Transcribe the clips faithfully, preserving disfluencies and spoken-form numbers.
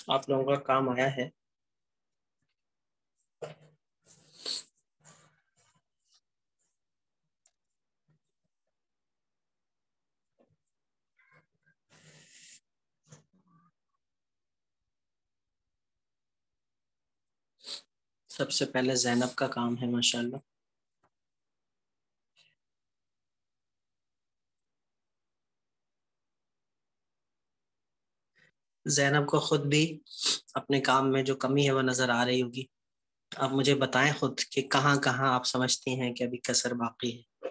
آپ لوگوں کا کام آیا ہے. سب سے پہلے زینب کا کام ہے ماشاءاللہ. زینب کو خود بھی اپنے کام میں جو کمی ہے وہ نظر آ رہی ہوگی. آپ مجھے بتائیں خود کہ کہاں کہاں آپ سمجھتی ہیں کہ ابھی کسر باقی ہے.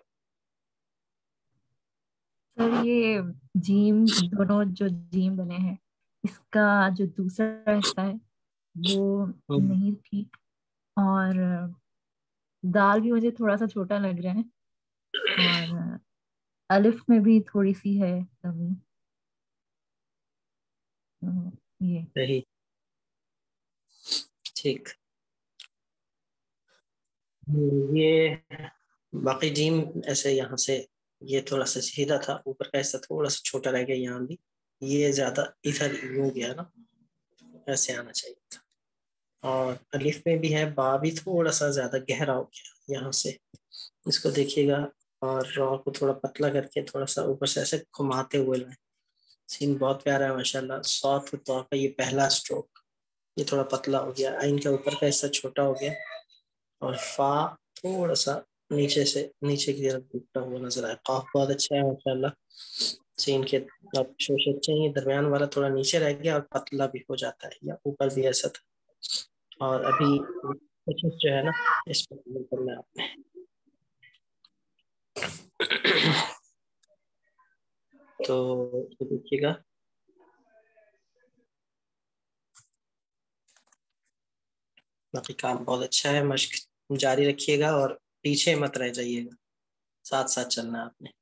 سر یہ جیم دونوں جو جیم بنے ہیں اس کا جو دوسرا حصہ ہے وہ نہیں ٹھیک، اور دال بھی مجھے تھوڑا سا چھوٹا لگ رہا ہے، اور الف میں بھی تھوڑی سی ہے کمی. یہ صحیح، ٹھیک. یہ باقی جیم ایسے یہاں سے یہ تھوڑا سا سیدھا تھا، اوپر کا حصہ تھوڑا سا چھوٹا رہ گیا. یہاں بھی یہ زیادہ ادھر یوں گیا نا، ایسے آنا چاہیے تھا. اور الف میں بھی ہے، با بھی تھوڑا سا زیادہ گہرا ہو گیا یہاں سے. اس کو دیکھیے گا، اور را کو تھوڑا پتلا کر کے تھوڑا سا اوپر سے ایسے گھماتے ہوئے لائیں. سین بہت پیارا ہے ماشاءاللہ. ساتھ طور کا یہ پہلا اسٹروک یہ تھوڑا پتلا ہو گیا، عین کا اوپر کا حصہ چھوٹا ہو گیا، اور فا تھوڑا سا نیچے سے نیچے کی طرف دکھتا ہوا نظر آئے. قاف بہت اچھا ہے ماشاءاللہ. سین کے شوش اچھے ہیں. درمیان والا تھوڑا نیچے رہ گیا اور پتلا بھی ہو جاتا ہے، یا اوپر بھی ایسا تھا. اور ابھی جو ہے نا اس پہ کرنا ہے آپ نے. تو دیکھیے گا، باقی کام بہت اچھا ہے. مشق جاری رکھیے گا اور پیچھے مت رہ جائیے گا، ساتھ ساتھ چلنا ہے آپ نے.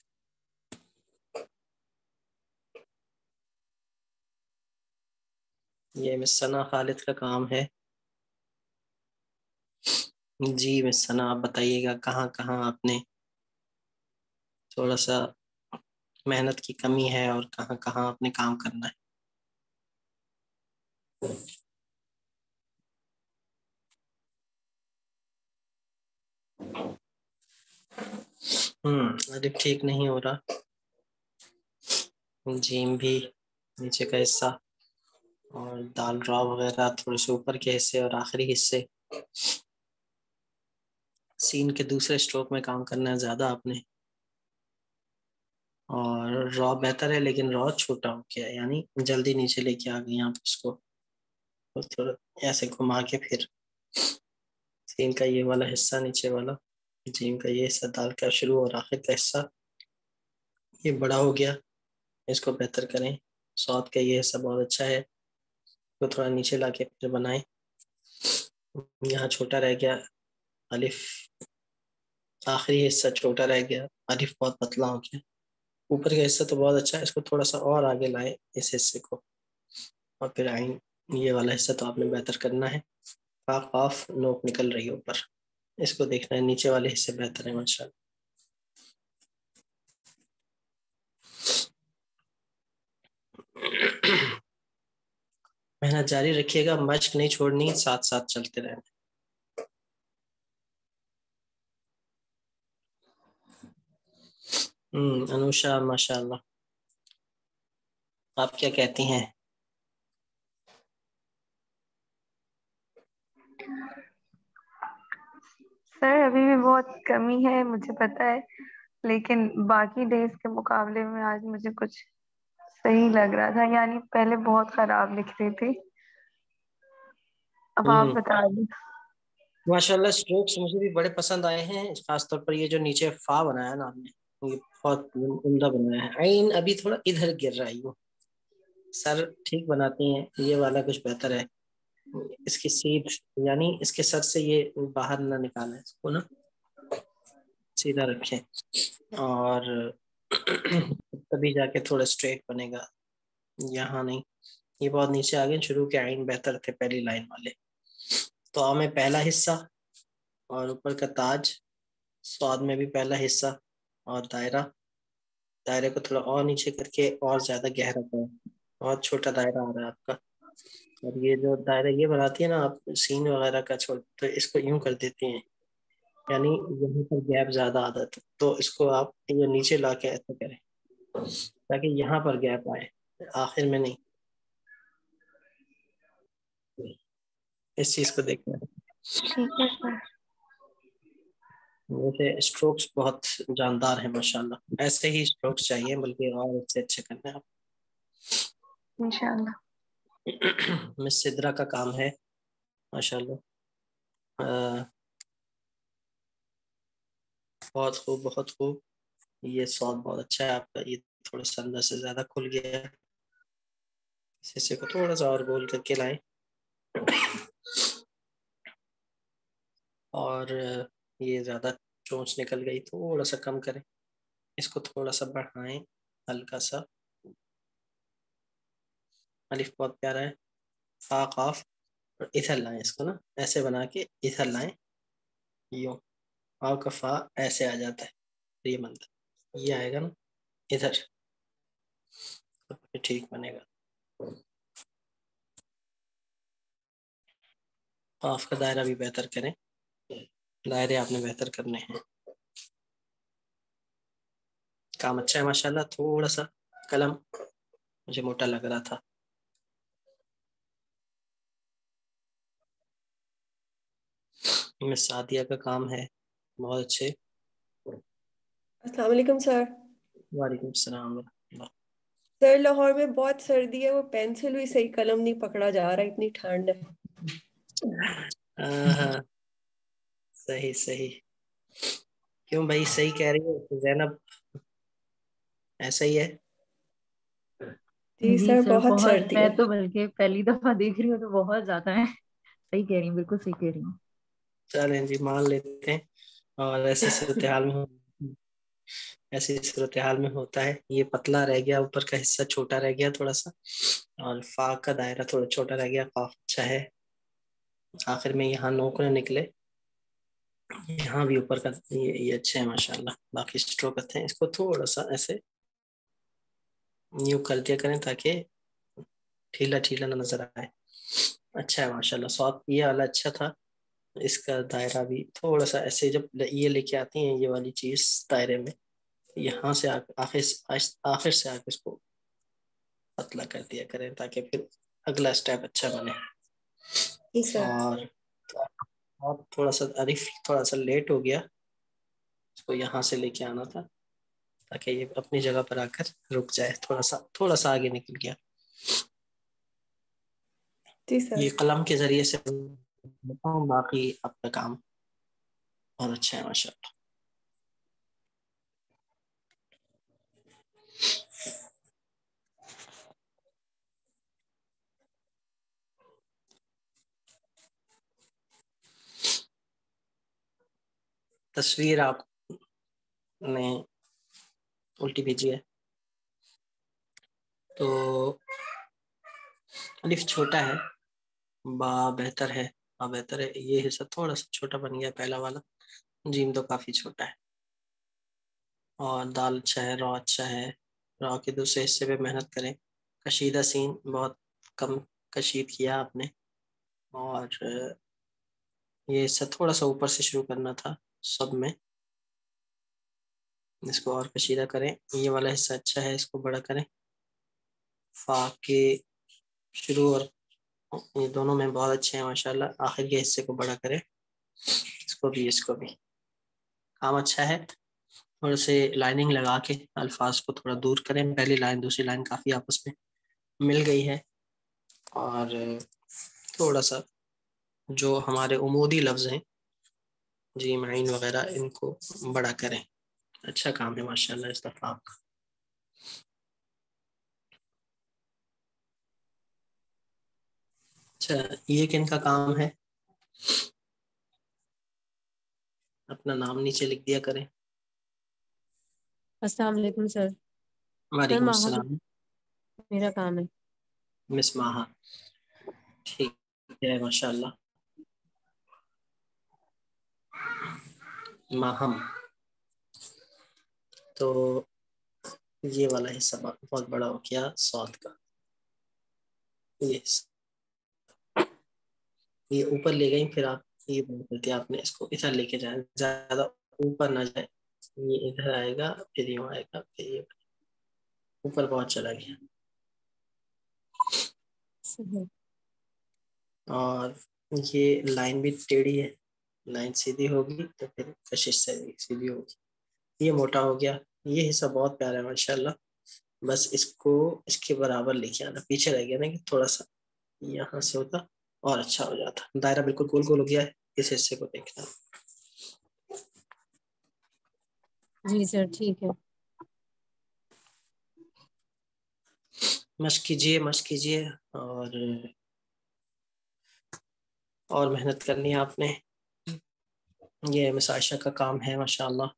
یہ مس ثنا خالد کا کام ہے. جی مس ثنا، آپ بتائیے گا کہاں کہاں آپ نے تھوڑا سا محنت کی کمی ہے اور کہاں کہاں آپ نے کام کرنا ہے. ہوں ابھی ٹھیک نہیں ہو رہا. جیم بھی نیچے کا حصہ، اور دال را وغیرہ تھوڑے سے اوپر کے حصے اور آخری حصے. سین کے دوسرے اسٹروک میں کام کرنا ہے زیادہ آپ نے. اور را بہتر ہے، لیکن را چھوٹا ہو گیا، یعنی جلدی نیچے لے کے آ گئی آپ اس کو. تھوڑا ایسے گھما کے پھر سین کا یہ والا حصہ نیچے والا، جیم کا یہ حصہ، دال کا شروع اور آخر کا حصہ یہ بڑا ہو گیا. اس کو بہتر کریں. ساتھ کا یہ حصہ بہت اچھا ہے، تو تھوڑا نیچے لا کے پھر بنائیں. یہاں چھوٹا رہ گیا الف، آخری حصہ چھوٹا رہ گیا، الف بہت پتلا ہو گیا. اوپر کا حصہ تو بہت اچھا ہے، اس کو تھوڑا سا اور آگے لائیں اس حصے کو، اور پھر آئیں. یہ والا حصہ تو آپ نے بہتر کرنا ہے. قاف قاف نوک نکل رہی ہے اوپر، اس کو دیکھنا ہے. نیچے والے حصے بہتر ہے ماشاءاللہ. محنت جاری رکھیے گا، مشق نہیں چھوڑنی، ساتھ ساتھ چلتے رہنا. ہم انوشا ماشاءاللہ، آپ کیا کہتی ہیں؟ سر ابھی بھی بہت کمی ہے مجھے پتا ہے، لیکن باقی ڈیز کے مقابلے میں آج مجھے کچھ صحیح لگ رہا تھا. یعنی پہلے بہت خراب لکھ رہی تھی، اب آپ بتا دیں. ماشاءاللہ اسٹروکس مجھے بھی بڑے پسند آئے ہیں، خاص طور پر یہ جو نیچے فا بنایا نا آپ نے، یہ بہت عمدہ بنایا ہے. عین ابھی تھوڑا ادھر گر رہا ہے، وہ سر ٹھیک بناتی ہیں. یہ والا کچھ بہتر ہے. اس کی سیدھ، یعنی اس کے سر سے یہ باہر نہ نکالیں، اس کو نا سیدھا رکھیں، اور تبھی جا کے تھوڑا اسٹریٹ بنے گا. یہاں نہیں، یہ بہت نیچے آگے. شروع کے آئین بہتر تھے پہلی لائن والے. تو آ میں پہلا حصہ اور اوپر کا تاج، سواد میں بھی پہلا حصہ، اور دائرہ. دائرے کو تھوڑا اور نیچے کر کے اور زیادہ گہرا کریں. بہت چھوٹا دائرہ آ رہا ہے آپ کا. اور یہ جو دائرہ یہ بناتی ہے نا آپ سین وغیرہ کا چھوڑ تو اس کو یوں کر دیتی ہیں، یعنی یہاں پر گیپ زیادہ آتا ہے تو اس کو آپ یہ نیچے لا کے ایسے کریں تاکہ یہاں پر گیپ آئے، آخر میں نہیں. اس چیز کو دیکھنا ہے. ٹھیک ہے سر. ویسے اسٹروکس بہت جاندار ہیں ماشاءاللہ، ایسے ہی اسٹروکس چاہیے بلکہ اور اس سے اچھے کرنے آپ. انشاءاللہ. مس سدرا کا کام ہے ماشاءاللہ، بہت خوب بہت خوب. یہ سواد بہت اچھا ہے آپ کا، یہ تھوڑا سا اندر سے زیادہ کھل گیا ہے، اسے کو تھوڑا سا اور گول کر کے لائیں اور یہ زیادہ چونچ نکل گئی، تھوڑا سا کم کریں، اس کو تھوڑا سا بڑھائیں ہلکا سا. الف بہت پیارا ہے، فا قاف اور ادھر لائیں اس کو نا، ایسے بنا کے ادھر لائیں، یوں آؤ کا فا ایسے آ جاتا ہے، یہ بنتا ہے، یہ آئے گا نا ادھر، ٹھیک بنے گا. قاف کا دائرہ بھی بہتر کریں، دائرے آپ نے بہتر کرنے ہیں. کام اچھا ہے ماشاءاللہ. تھوڑا سا قلم مجھے موٹا لگ رہا تھا. مس سعدیہ کا کام ہے بہت اچھے. السلام علیکم سر. وعلیکم السلام ورحمۃ اللہ. سر لاہور میں بہت سردی ہے، وہ پینسل بھی صحیح قلم نہیں پکڑا جا رہا، اتنی ٹھنڈ ہے. ہاں ہاں صحیح صحیح. کیوں بھائی صحیح کہہ رہی ہے زینب، ایسا ہی ہے. جی جی سر سر بہت بہت، سردی میں ہے. تو بلکہ پہلی دفعہ دیکھ رہی ہوں تو بہت زیادہ ہے. صحیح کہہ رہی ہوں، بالکل صحیح کہہ رہی ہوں. چلیں جی مان لیتے ہیں. اور ایسی صورتحال میں ایسی صورتحال میں ہوتا ہے. یہ پتلا رہ گیا، اوپر کا حصہ چھوٹا رہ گیا تھوڑا سا، اور فا کا دائرہ تھوڑا چھوٹا رہ گیا. قاف اچھا ہے، آخر میں یہاں نوک نہ نکلے، یہاں بھی اوپر کا یہ, یہ اچھا ہے ماشاءاللہ. باقی اسٹروک اچھے ہیں. اس کو تھوڑا سا ایسے یوں کر دیا کریں تاکہ ڈھیلا ڈھیلا نہ نظر آئے. اچھا ہے ماشاءاللہ. سواد یہ والا اچھا تھا. اس کا دائرہ بھی تھوڑا سا ایسے، جب یہ لے کے آتی ہیں یہ والی چیز دائرے میں، یہاں سے آخر آخر سے آخر اس کو پتلا کر دیا کریں تاکہ پھر اگلا اسٹیپ اچھا بنے. جی سر. اور اور تھوڑا سا عارف تھوڑا سا لیٹ ہو گیا، اس کو یہاں سے لے کے آنا تھا تاکہ یہ اپنی جگہ پر آ کر رک جائے. تھوڑا سا تھوڑا سا آگے نکل گیا. جی سر. یہ قلم کے ذریعے سے بتاؤں، باقی آپ کا کام بہت اچھا ہے ماشاء اللہ. تصویر آپ نے الٹی بھیجی ہے تو الف چھوٹا ہے، با بہتر ہے، با بہتر ہے. یہ حصہ تھوڑا سا چھوٹا بن گیا پہلا والا. جیم تو کافی چھوٹا ہے. اور دال اچھا ہے، را اچھا ہے. را کے دوسرے حصے پہ محنت کریں. کشیدہ سین بہت کم کشید کیا آپ نے، اور یہ حصہ تھوڑا سا اوپر سے شروع کرنا تھا سب میں. اس کو اور کشیدہ کریں. یہ والا حصہ اچھا ہے، اس کو بڑا کریں. فا کے شروع اور یہ دونوں میں بہت اچھے ہیں ماشاءاللہ. آخر کے حصے کو بڑا کریں، اس کو بھی اس کو بھی. کام اچھا ہے. تھوڑے سے لائننگ لگا کے الفاظ کو تھوڑا دور کریں. پہلی لائن دوسری لائن کافی آپس میں مل گئی ہے. اور تھوڑا سا جو ہمارے عمودی لفظ ہیں جی معین وغیرہ، ان کو بڑا کریں. اچھا کام ہے ماشاءاللہ اس دفعہ آپ کا. اچھا یہ کن کا کام ہے؟ اپنا نام نیچے لکھ دیا کریں. السلام علیکم سر. سر وعلیکم ماہا السلام. میرا کام ہے. مس ماہا، ٹھیک ہے ماشاءاللہ. ماہم، تو یہ والا حصہ بہت بڑا ہو گیا سواد کا. یہ ये ऊपर ले गई, फिर आप ये गलती आपने इसको इधर लेके जाए, ज्यादा ऊपर ना जाए, ये इधर आएगा फिर यूं आएगा फिर ये ऊपर बहुत चला गया। सही। और ये लाइन भी टेढ़ी है, लाइन सीधी होगी तो फिर कशिश से भी सीधी होगी। ये मोटा हो गया, ये हिस्सा बहुत प्यारा है माशाल्लाह। बस इसको इसके बराबर लेके आना, पीछे रह गया ना कि थोड़ा सा यहाँ से होता और अच्छा हो जाता। दायरा बिल्कुल गोल गोल हो गया है, इस हिस्से को देखना। जी सर ठीक है। मश्क कीजिए मश्क कीजिए और और मेहनत करनी है आपने। ये मिस आयशा का काम है माशाल्लाह।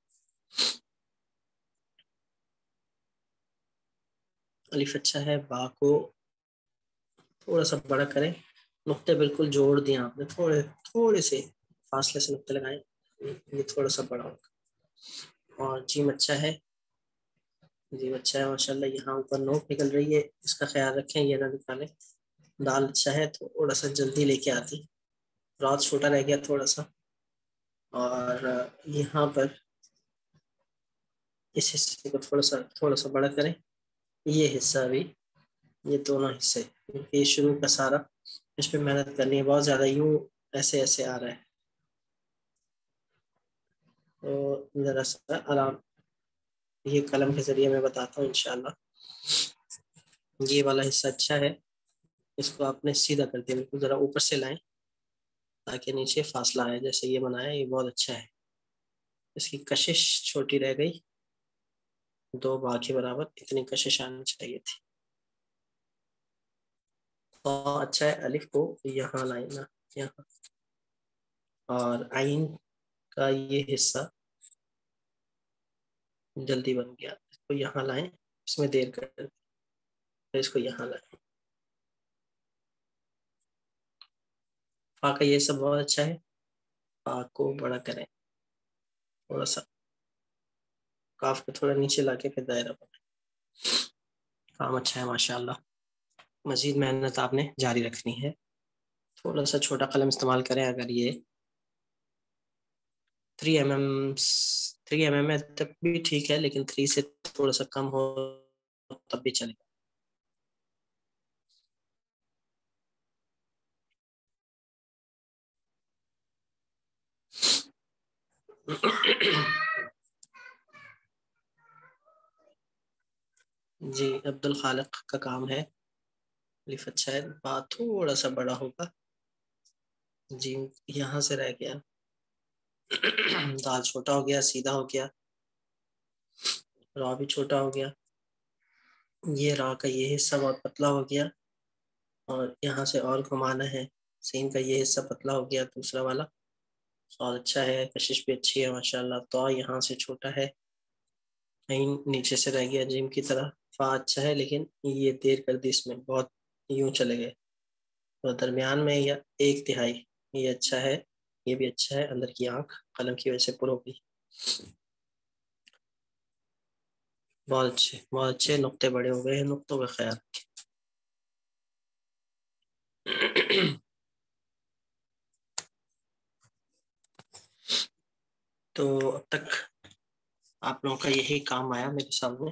अलिफ अच्छा है, बा को थोड़ा सा बड़ा करें, नुक्ते बिल्कुल जोड़ दिए आपने, थोड़े थोड़े से फासले से नुक्ते लगाएं, ये थोड़ा सा बड़ा होगा। और जीम अच्छा है, जीम अच्छा है माशाल्लाह। यहाँ ऊपर नोक निकल रही है, इसका ख्याल रखें ये ना निकालें। दाल अच्छा है, थोड़ा सा जल्दी लेके आती, रात छोटा रह गया थोड़ा सा। और यहाँ पर इस हिस्से को थोड़ा सा थोड़ा सा बड़ा करें, ये हिस्सा भी, ये दोनों हिस्से, ये शुरू का सारा इस पे मेहनत करनी है बहुत ज़्यादा, यूं ऐसे ऐसे आ रहा है तो ज़रा सा आराम, ये कलम के ज़रिए मैं बताता हूँ इंशाल्लाह। ये वाला हिस्सा अच्छा है, इसको आपने सीधा कर दिया, बिल्कुल ज़रा ऊपर से लाएं ताकि नीचे फासला आए, जैसे ये बनाया ये बहुत अच्छा है। इसकी कशिश छोटी रह गई, दो बाकी बराबर, इतनी कशिश आनी चाहिए थी। तो अच्छा है, अलिफ को यहाँ लाए ना, यहाँ। और आइन का ये हिस्सा जल्दी बन गया, इसको यहाँ लाएं, इसमें देर कर, तो इसको यहाँ लाएं। फा का ये सब बहुत अच्छा है, फा को बड़ा करें थोड़ा सा, काफ को थोड़ा नीचे लाके फिर दायरा बनाएं। काम अच्छा है माशाल्लाह। मजीद मेहनत आपने जारी रखनी है, थोड़ा सा छोटा कलम इस्तेमाल करें। अगर ये three M M three M M तक भी ठीक है, लेकिन थ्री से थोड़ा सा कम हो तब भी चलेगा। जी अब्दुल खालिक का काम है, लिफ अच्छा है, बात थोड़ा सा बड़ा होगा। जी यहाँ से रह गया, दाल छोटा हो गया, सीधा हो गया, रा भी छोटा हो गया, ये रा का ये हिस्सा बहुत पतला हो गया, और यहाँ से और घुमाना है, सीन का ये हिस्सा पतला हो गया दूसरा वाला। और अच्छा है, कशिश भी अच्छी है माशाल्लाह। तो यहाँ से छोटा है, कहीं नीचे से रह गया जिम की तरह। फा अच्छा है, लेकिन ये देर कर दी इसमें, बहुत यूं चले गए। तो दरमियान में या एक तिहाई, ये अच्छा है, ये भी अच्छा है। अंदर की आंख कलम की वजह से पुर हो गई। बहुत अच्छे बहुत अच्छे, नुक्ते बड़े हो गए हैं, नुक्तों का ख्याल रखें। तो अब तक आप लोगों का यही काम आया मेरे सामने।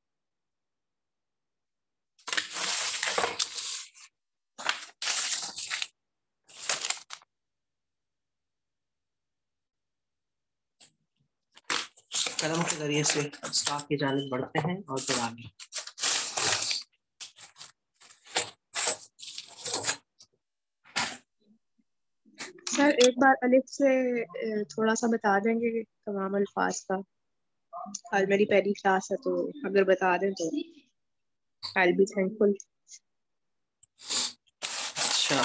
कलम के जरिए से स्टाफ की जानिब बढ़ते हैं और फिर आगे। सर एक बार अलिफ से अ, थोड़ा सा बता देंगे तमाम अल्फाज का। कल मेरी पहली क्लास है तो अगर बता दें तो आई बी थैंकफुल। अच्छा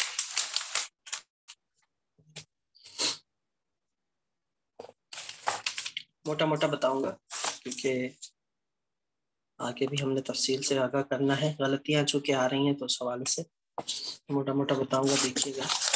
मोटा मोटा बताऊंगा, क्योंकि आगे भी हमने तफसील से आगाह करना है। गलतियां चूंकि आ रही हैं तो उस हवाले से मोटा मोटा बताऊंगा, देखिएगा।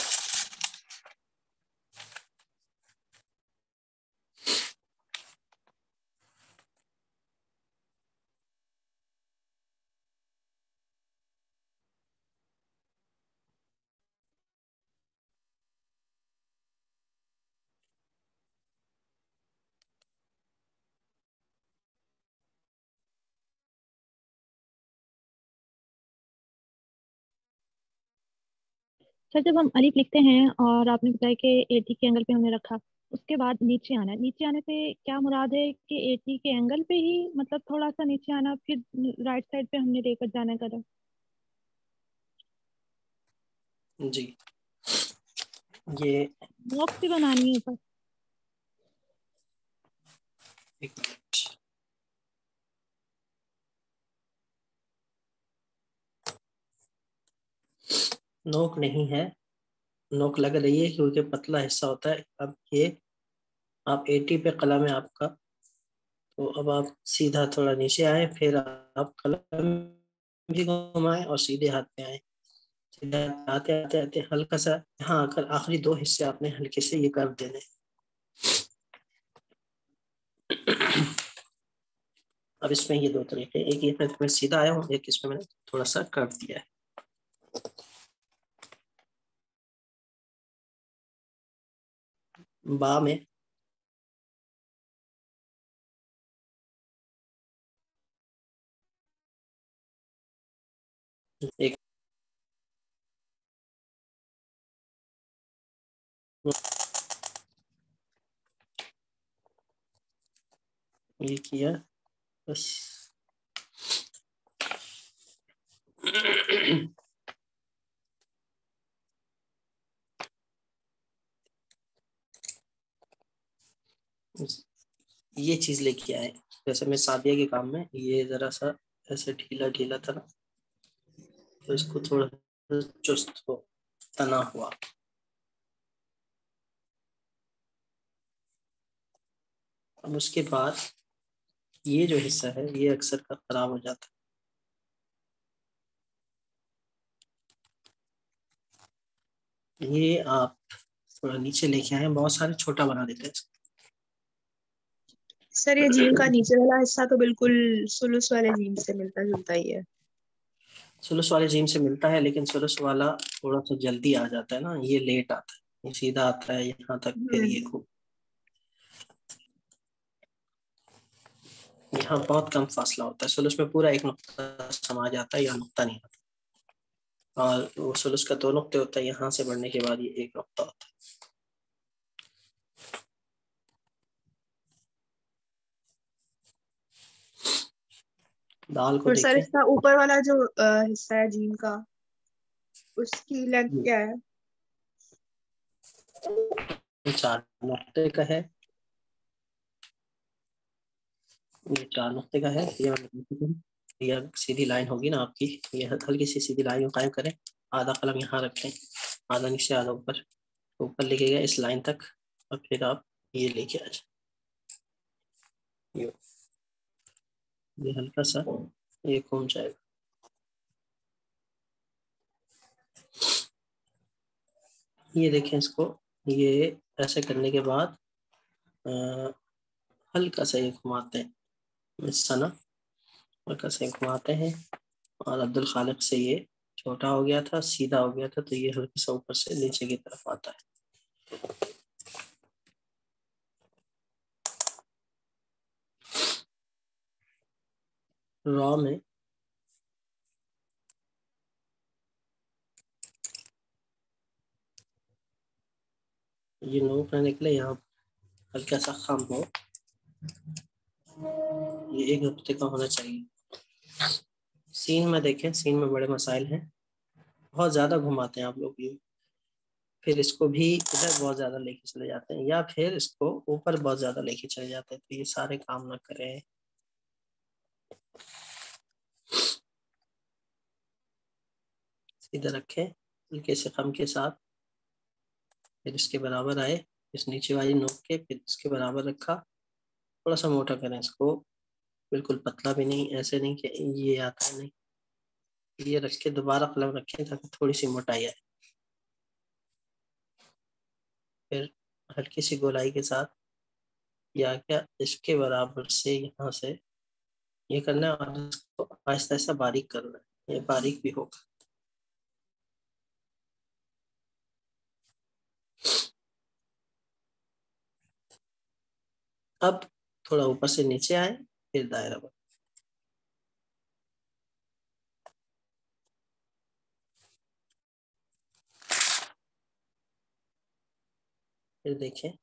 سر جب ہم الف لکھتے ہیں اور آپ نے بتایا کہ ایٹی کے اینگل پہ ہم نے رکھا، اس کے بعد نیچے آنا ہے، نیچے آنے سے کیا مراد ہے کہ ایٹی کے اینگل پہ ہی مطلب تھوڑا سا نیچے آنا، پھر رائٹ سائڈ پہ ہم نے لے کر جانا کرا؟ جی یہ باکس بھی بنانی ہے اوپر؟ ایک منٹ، نوک نہیں ہے، نوک لگ رہی ہے کیونکہ پتلا حصہ ہوتا ہے. اب یہ آپ ایٹی پہ قلم ہے آپ کا، تو اب آپ سیدھا تھوڑا نیچے آئے، پھر آپ قلم بھی گھمائیں اور سیدھے ہاتھ پہ آئیں. سیدھے آتے آتے آتے ہلکا سا یہاں آ کر آخری دو حصے آپ نے ہلکے سے یہ کر دینے. اب اس میں یہ دو طریقے، ایک یہ میں سیدھا آیا ہوں، ایک اس میں میں نے تھوڑا سا کر دیا ہے. با میں ایک یہ کیا بس. یہ چیز لے کے آئے، جیسے میں سادیہ کے کام میں یہ ذرا سا ایسے ڈھیلا ڈھیلا تھا نا، تو اس کو تھوڑا چست ہو تنا ہوا. اب اس کے بعد یہ جو حصہ ہے یہ اکثر کا خراب ہو جاتا ہے. یہ آپ تھوڑا نیچے لے کے آئے، بہت سارے چھوٹا بنا دیتے ہیں. سر یہ جیم کا نیچے والا حصہ تو بالکل سلوس والے جیم سے ملتا جلتا ہی ہے. سلس والے جیم سے ملتا ہے، لیکن سلس والا تھوڑا سا جلدی آ جاتا ہے نا، یہ لیٹ آتا ہے، یہ سیدھا آتا ہے یہاں تک، پھر یہ خوب یہاں بہت کم فاصلہ ہوتا ہے. سلس میں پورا ایک نقطہ سما جاتا ہے، یا نقطہ نہیں آتا، اور وہ سلس کا دو نقطے ہوتا ہے، یہاں سے بڑھنے کے بعد یہ ایک نقطہ ہوتا ہے. دال کو اور سر دیکھیں، اس کا اوپر والا جو حصہ ہے جیم کا، اس کی لینتھ کیا ہے؟ چار نقطے کا ہے، یہ چار نقطے کا ہے. یہ سیدھی لائن ہوگی نا آپ کی، یہ ہلکی سی سیدھی لائن قائم کریں، آدھا قلم یہاں رکھیں، آدھا نیچے آدھا اوپر، اوپر لے کے گئے اس لائن تک، اور پھر آپ یہ لے کے آ جائیں. یہ ہلکا سا یہ گھوم جائے گا. یہ دیکھیں اس کو، یہ ایسے کرنے کے بعد ہلکا سا یہ گھماتے ہیں، سنا ہلکا سا گھماتے ہیں، اور عبد الخالق سے یہ چھوٹا ہو گیا تھا، سیدھا ہو گیا تھا، تو یہ ہلکا سا اوپر سے نیچے کی طرف آتا ہے. را میں یہ نوک نہ نکلے، یہاں ہلکا سا خم ہو، یہ ایک نقطے کا ہونا چاہیے. سین میں دیکھیں، سین میں بڑے مسائل ہیں، بہت زیادہ گھماتے ہیں آپ لوگ، یہ پھر اس کو بھی ادھر بہت زیادہ لے کے چلے جاتے ہیں، یا پھر اس کو اوپر بہت زیادہ لے کے چلے جاتے ہیں، تو یہ سارے کام نہ کریں. ادھر رکھیں ہلکے سے خم کے ساتھ، پھر اس کے برابر آئے، اس نیچے والی نوک کے، پھر اس کے برابر رکھا، تھوڑا سا موٹا کریں اس کو، بالکل پتلا بھی نہیں، ایسے نہیں کہ یہ آتا ہے، نہیں، یہ رکھ کے دوبارہ قلم رکھیں تاکہ تھوڑی سی موٹائی آئے. پھر ہلکی سی گولائی کے ساتھ یا کیا اس کے برابر سے یہاں سے یہ کرنا ہے، اور اس کو آہستہ آہستہ باریک کرنا ہے، یہ باریک بھی ہوگا. اب تھوڑا اوپر سے نیچے آئے، پھر دائرہ بنا. پھر دیکھیں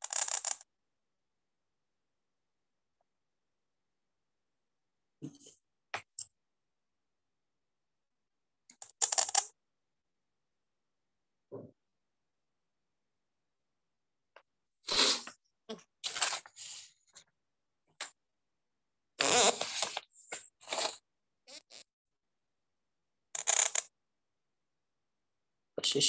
کشش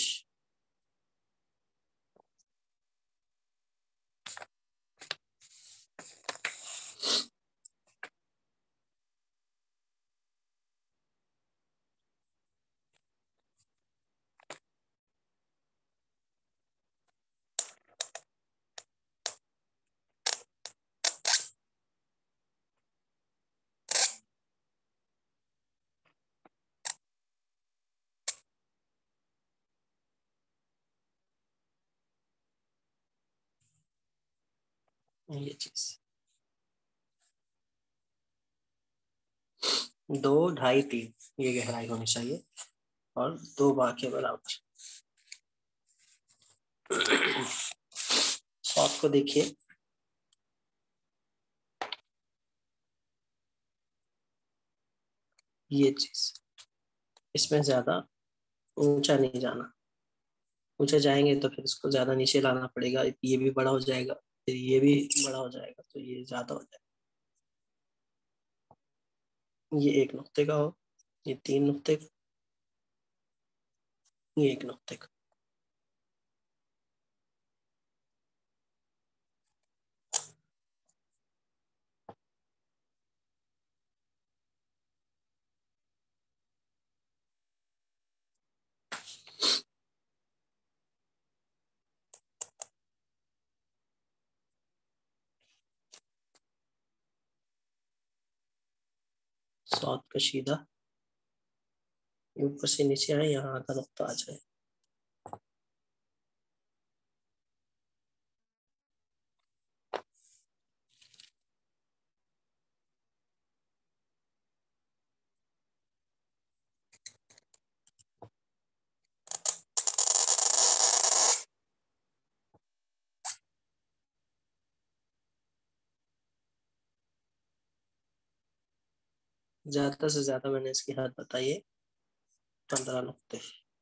یہ چیز دو ڈھائی تین یہ گہرائی ہونی چاہیے اور دو با کے برابر. ساتھ کو دیکھیے یہ چیز اس میں زیادہ اونچا نہیں جانا. اونچا جائیں گے تو پھر اس کو زیادہ نیچے لانا پڑے گا. یہ بھی بڑا ہو جائے گا پھر یہ بھی بڑا ہو جائے گا تو یہ زیادہ ہو جائے گا. یہ ایک نقطے کا ہو, یہ تین نقطے کا, یہ ایک نقطے کا. سات کشیدہ اوپر سے نیچے آئے, یہاں آدھا نقطہ آ جائے. زیادہ سے زیادہ میں نے اس کی حد بتائی ہے پندرہ نقطے.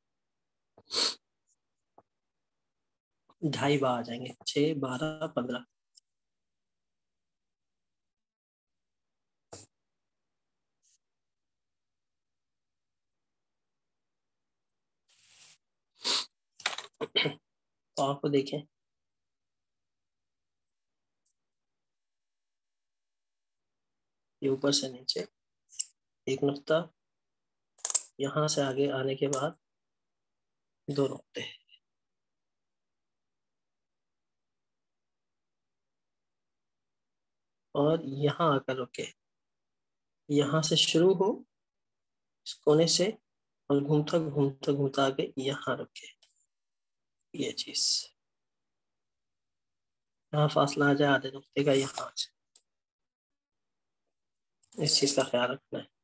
ڈھائی با آ جائیں گے, چھ بارہ پندرہ. تو آپ کو دیکھیں یہ اوپر سے نیچے ایک نقطہ, یہاں سے آگے آنے کے بعد دو نقطے, اور یہاں آ کر رکے. یہاں سے شروع ہو اس کونے سے اور گھومتا گھومتا گھومتا آگے یہاں رکے. یہ چیز یہاں فاصلہ آ جائے آدھے نقطے کا, یہاں آ جائے. اس چیز کا خیال رکھنا ہے.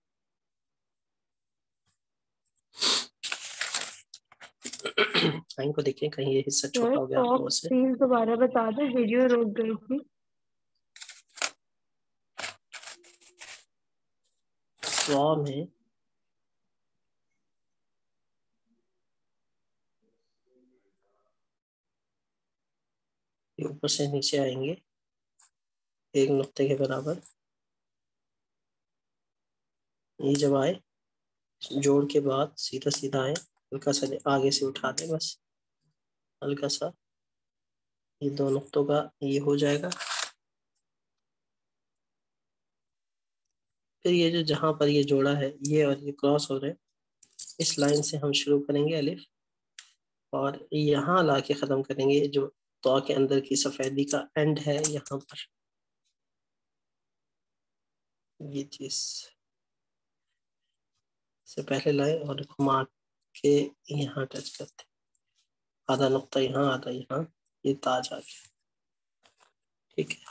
آئین کو دیکھیں کہیں یہ حصہ چھوٹا ہو گیا آپ لوگوں سے. پلیز دوبارہ بتا دیں, ویڈیو روک گئی تھی. سوال میں یہ اوپر سے نیچے آئیں گے ایک نقطے کے برابر. یہ جب آئے جوڑ کے بعد سیدھا سیدھا آئے, ہلکا سا آگے سے اٹھا دیں, بس ہلکا سا. یہ دو نقطوں کا یہ ہو جائے گا. پھر یہ جو جہاں پر یہ جوڑا ہے یہ اور یہ کراس ہو رہے, اس لائن سے ہم شروع کریں گے الف, اور یہاں لا کے ختم کریں گے. جو تو کے اندر کی سفیدی کا اینڈ ہے یہاں پر, یہ چیز سے پہلے لائے اور گھما کے یہاں ٹچ کرتے. آدھا نقطہ یہاں, آدھا یہاں, یہ تاج آ گیا. ٹھیک ہے.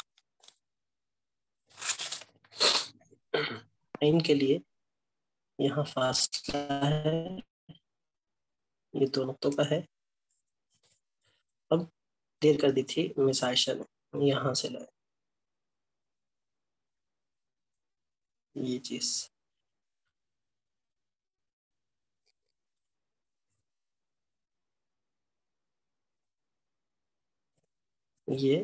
ان کے لیے یہاں فاصلہ ہے, یہ دو نقطوں کا ہے. اب کلیئر کر دی تھی مس عائشہ نے، یہاں سے لائے یہ چیز. یہ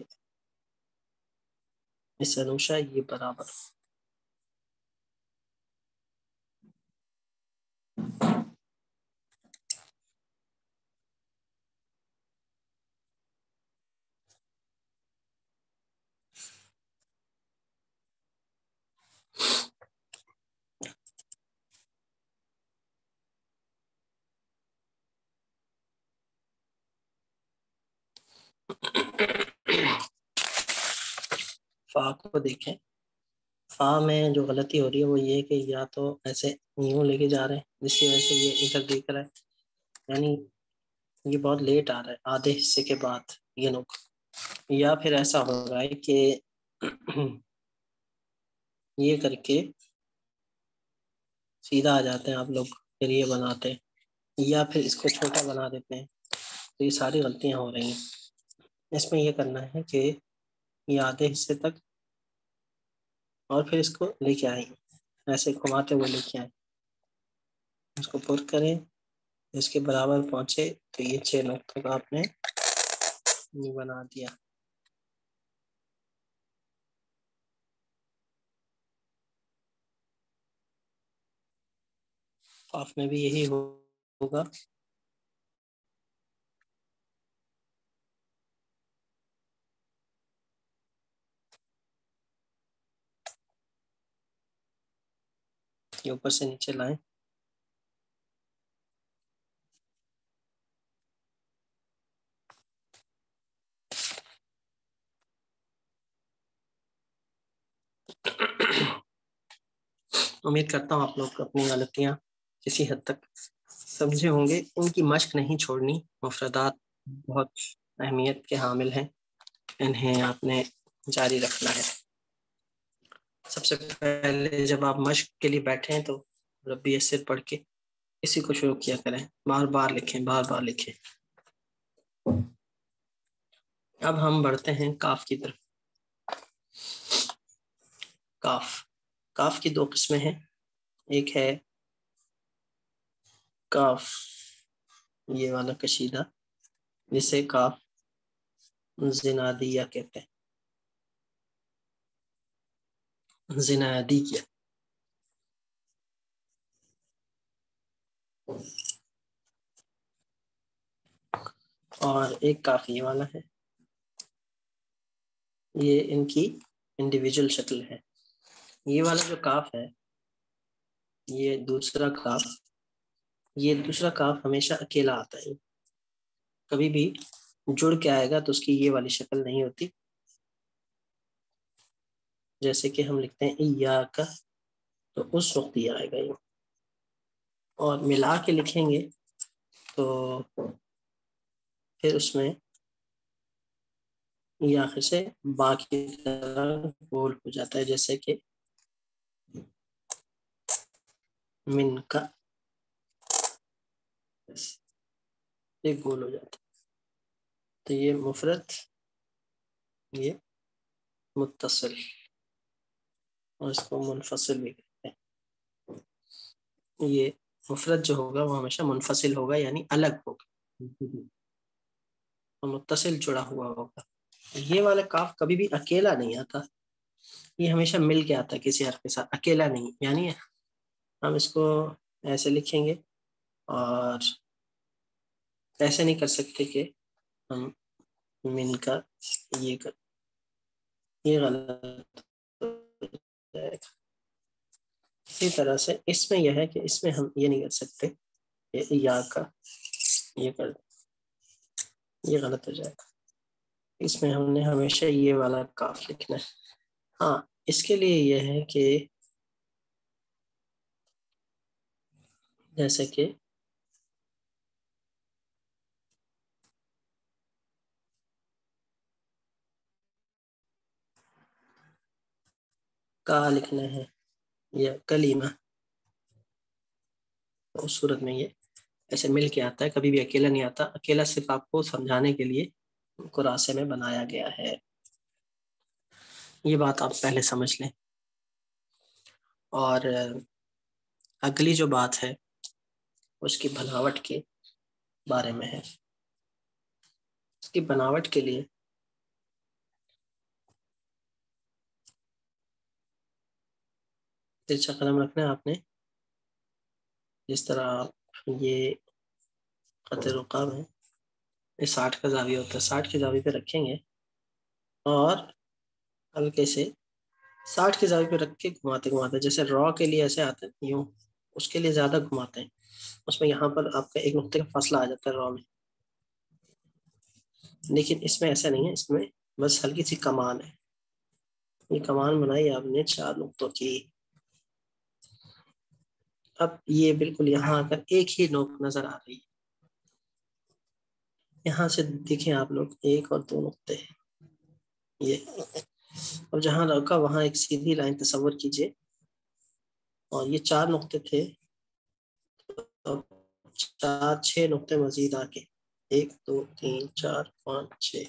مس انوشا یہ برابر فا کو دیکھیں. فا میں جو غلطی ہو رہی ہے وہ یہ ہے کہ یا تو ایسے یوں لے کے جا رہے ہیں جس کی وجہ سے یہ ادھر دیکھ رہا ہے، یعنی یہ بہت لیٹ آ رہا ہے آدھے حصے کے بعد یہ نک، یا پھر ایسا ہو رہا ہے کہ یہ کر کے سیدھا آ جاتے ہیں آپ لوگ، پھر یہ بناتے ہیں، یا پھر اس کو چھوٹا بنا دیتے ہیں. تو یہ ساری غلطیاں ہو رہی ہیں. اس میں یہ کرنا ہے کہ یہ آدھے حصے تک اور پھر اس کو لے کے آئیں، ایسے گھماتے ہوئے لے کے آئیں، اس کو پر کریں، اس کے برابر پہنچے تو یہ چھ نقطوں کا آپ نے یہ بنا دیا. قاف میں بھی یہی ہوگا. یہ اوپر سے نیچے لائیں. امید کرتا ہوں آپ لوگ اپنی غلطیاں کسی حد تک سمجھے ہوں گے. ان کی مشق نہیں چھوڑنی، مفردات بہت اہمیت کے حامل ہیں، انہیں آپ نے جاری رکھنا ہے. سب سے پہلے جب آپ مشق کے لیے بیٹھیں تو ربی یسر پڑھ کے اسی کو شروع کیا کریں، بار بار لکھیں بار بار لکھیں. اب ہم بڑھتے ہیں کاف کی طرف. کاف کاف کی دو قسمیں ہیں. ایک ہے کاف یہ والا کشیدہ جسے کاف زنادیہ کہتے ہیں، زنادیہ. اور ایک کاف یہ والا ہے، یہ ان کی انڈیویجول شکل ہے. یہ والا جو کاف ہے، یہ دوسرا کاف، یہ دوسرا کاف ہمیشہ اکیلا آتا ہے، کبھی بھی جڑ کے آئے گا تو اس کی یہ والی شکل نہیں ہوتی. جیسے کہ ہم لکھتے ہیں ایاک، تو اس وقت یہ آئے گا یہ، اور ملا کے لکھیں گے تو پھر اس میں یہ آخر سے باقی طرح گول ہو جاتا ہے، جیسے کہ من کا ایک گول ہو جاتا ہے. تو یہ مفرد، یہ متصل، اور اس کو منفصل بھی کہتے ہیں. یہ مفرد جو ہوگا وہ ہمیشہ منفصل ہوگا، یعنی الگ ہوگا، اور متصل جڑا ہوا ہوگا. یہ والا کاف کبھی بھی اکیلا نہیں آتا، یہ ہمیشہ مل کے آتا ہے کسی حرف کے ساتھ، اکیلا نہیں. یعنی ہم اس کو ایسے لکھیں گے اور ایسے نہیں کر سکتے کہ ہم من کا یہ کر، یہ غلط ہو جائے گا. اسی طرح سے اس میں یہ ہے کہ اس میں ہم یہ نہیں کر سکتے کہ یا کا یہ کر دیں، یہ غلط ہو جائے گا. اس میں ہم نے ہمیشہ یہ والا کاف لکھنا ہے. ہاں اس کے لیے یہ ہے کہ جیسے کہ کا لکھنا ہے یا کلیمہ، تو اس صورت میں یہ ایسے مل کے آتا ہے، کبھی بھی اکیلا نہیں آتا. اکیلا صرف آپ کو سمجھانے کے لیے کراسے میں بنایا گیا ہے. یہ بات آپ پہلے سمجھ لیں. اور اگلی جو بات ہے اس کی بناوٹ کے بارے میں ہے. اس کی بناوٹ کے لیے ترچھا قلم رکھنا ہے آپ نے. جس طرح آپ یہ خط رقام ہے، یہ ساٹھ کا زاویہ ہوتا ہے، ساٹھ کے زاویے پہ رکھیں گے اور ہلکے سے ساٹھ کے زاویے پہ رکھ کے گھماتے گھماتے، جیسے را کے لیے ایسے آتے ہیں یوں، اس کے لیے زیادہ گھماتے ہیں. اس میں یہاں پر آپ کا ایک نقطے کا فاصلہ آ جاتا ہے را میں. لیکن اس میں ایسا نہیں ہے، اس میں بس ہلکی سی کمان ہے. یہ کمان بنائی آپ نے چار نقطوں کی. اب یہ بالکل یہاں آ کر ایک ہی نوک نظر آ رہی ہے. یہاں سے دیکھیں آپ لوگ، ایک اور دو نقطے ہیں یہ. اور جہاں روکا وہاں ایک سیدھی لائن تصور کیجئے، اور یہ چار نقطے تھے، چار چھ نقطے مزید آ کے ایک دو تین چار پانچ چھ.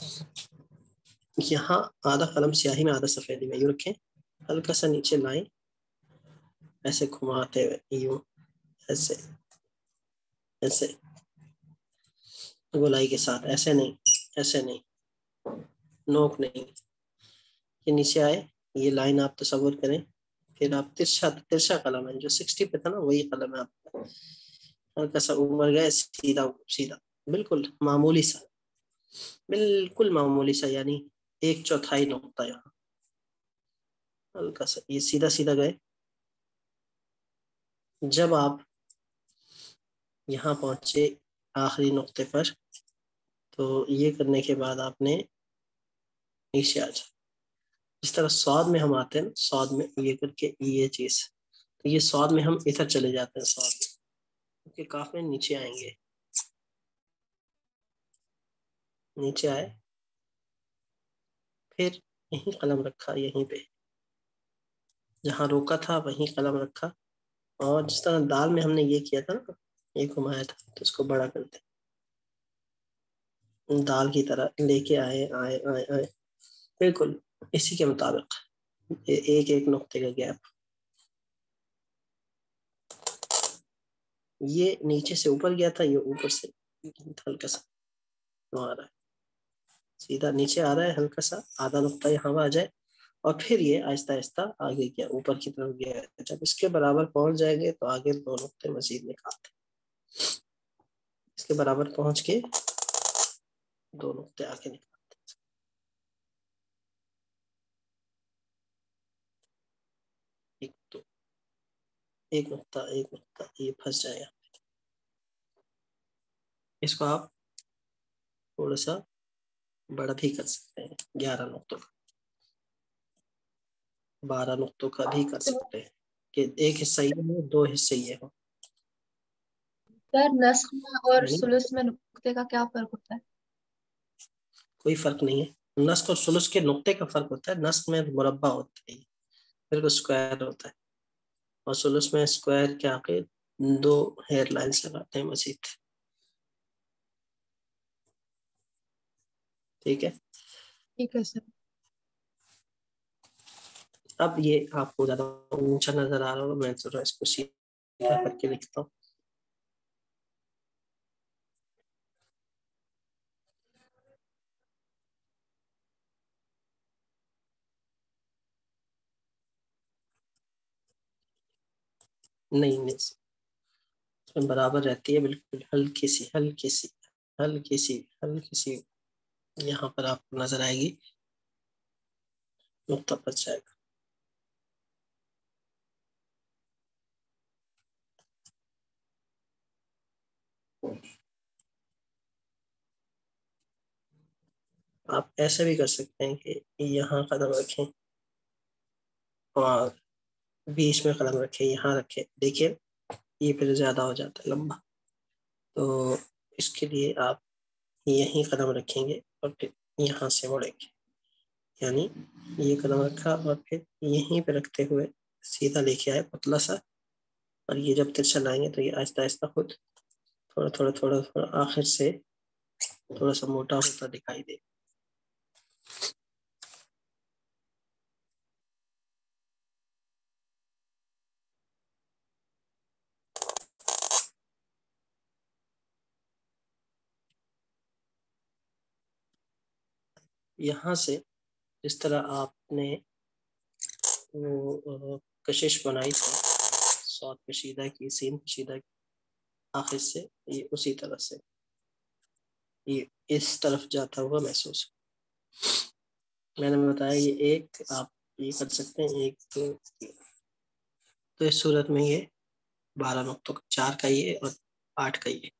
یہاں آدھا قلم سیاہی میں آدھا سفیدی میں یوں رکھیں، ہلکا سا نیچے لائن ایسے گھماتے ہوئے یوں، ایسے ایسے گولائی کے ساتھ، ایسے نہیں ایسے نہیں، نوک نہیں. یہ نیچے آئے، یہ لائن آپ تصور کریں. پھر آپ ترچھا ترچھا قلم ہے جو سکسٹی پہ تھا نا، وہی قلم ہے آپ کا. ہلکا سا اوپر گئے، سیدھا سیدھا بالکل معمولی سا، بالکل معمولی سا، یعنی ایک چوتھائی نقطہ یہاں ہلکا سا، یہ سیدھا سیدھا گئے. جب آپ یہاں پہنچے آخری نقطے پر، تو یہ کرنے کے بعد آپ نے نیچے آ جائے. جس طرح سواد میں ہم آتے ہیں، سواد میں یہ کر کے یہ چیز، تو یہ سواد میں ہم ادھر چلے جاتے ہیں، سواد میں کیونکہ کاف میں نیچے آئیں گے. نیچے آئے، پھر یہیں قلم رکھا، یہیں پہ جہاں روکا تھا وہیں قلم رکھا. اور جس طرح دال میں ہم نے یہ کیا تھا نا، یہ گھمایا تھا، تو اس کو بڑا کرتے دال کی طرح لے کے آئے آئے آئے آئے بالکل اسی کے مطابق ایک ایک نقطے کا گیپ. یہ نیچے سے اوپر گیا تھا، یہ اوپر سے ہلکا سا آ رہا ہے، سیدھا نیچے آ رہا ہے، ہلکا سا آدھا نقطہ یہاں آ جائے، اور پھر یہ آہستہ آہستہ آگے گیا، اوپر کی طرف گیا. جب اس کے برابر پہنچ جائیں گے تو آگے دو نقطے مزید نکالتے. اس کے برابر پہنچ کے دو نقطے آگے نکالتے. ایک دو ایک نقطہ ایک نقطہ، یہ پھنس جائے گا. اس کو آپ تھوڑا سا بڑا بھی کر سکتے ہیں، گیارہ نقطوں کا، بارہ نقطوں کا بھی کر سکتے ہیں کہ ایک حصہ یہ ہو، دو حصے یہ ہو. سر نسخ میں اور ثلث میں نقطے کا کیا فرق ہوتا ہے؟ کوئی فرق نہیں ہے. نسخ اور ثلث کے نقطے کا فرق ہوتا ہے. نسخ میں مربع ہوتا ہے، پھر اسکوائر ہوتا ہے، اور ثلث میں اسکوائر کے آگے دو ہیئر لائنس لگاتے ہیں مزید. ٹھیک ہے ٹھیک ہے سر. اب یہ آپ کو زیادہ اونچا نظر آ رہا ہوگا، میں ذرا اس کو سیدھا کر کے لکھتا ہوں. نہیں نہیں اس میں برابر رہتی ہے، بالکل ہلکی سی ہلکی سی ہلکی سی ہلکی سی یہاں پر آپ کو نظر آئے گی، نقطہ بچ جائے گا. آپ ایسا بھی کر سکتے ہیں کہ یہاں قدم رکھیں اور بیچ میں قدم رکھیں، یہاں رکھیں. دیکھیں یہ پھر زیادہ ہو جاتا ہے لمبا، تو اس کے لیے آپ یہیں قدم رکھیں گے اور پھر یہاں سے مڑیں گے. یعنی یہ قدم رکھا اور پھر یہیں پہ رکھتے ہوئے سیدھا لے کے آئے پتلا سا، اور یہ جب ترچھا لائیں گے تو یہ آہستہ آہستہ خود تھوڑا تھوڑا تھوڑا تھوڑا آخر سے थोड़ा सा मोटा होता दिखाई दे। यहाँ से इस तरह आपने वो कशिश बनाई थी, सौत कशीदा की, सीन कशीदा की, आखिर से ये उसी तरह से ये इस तरफ जाता हुआ महसूस। मैंने बताया ये एक आप ये कर सकते हैं, एक दो तीन। तो इस सूरत में ये बारह नुक्तों का, चार का ये और आठ का ये,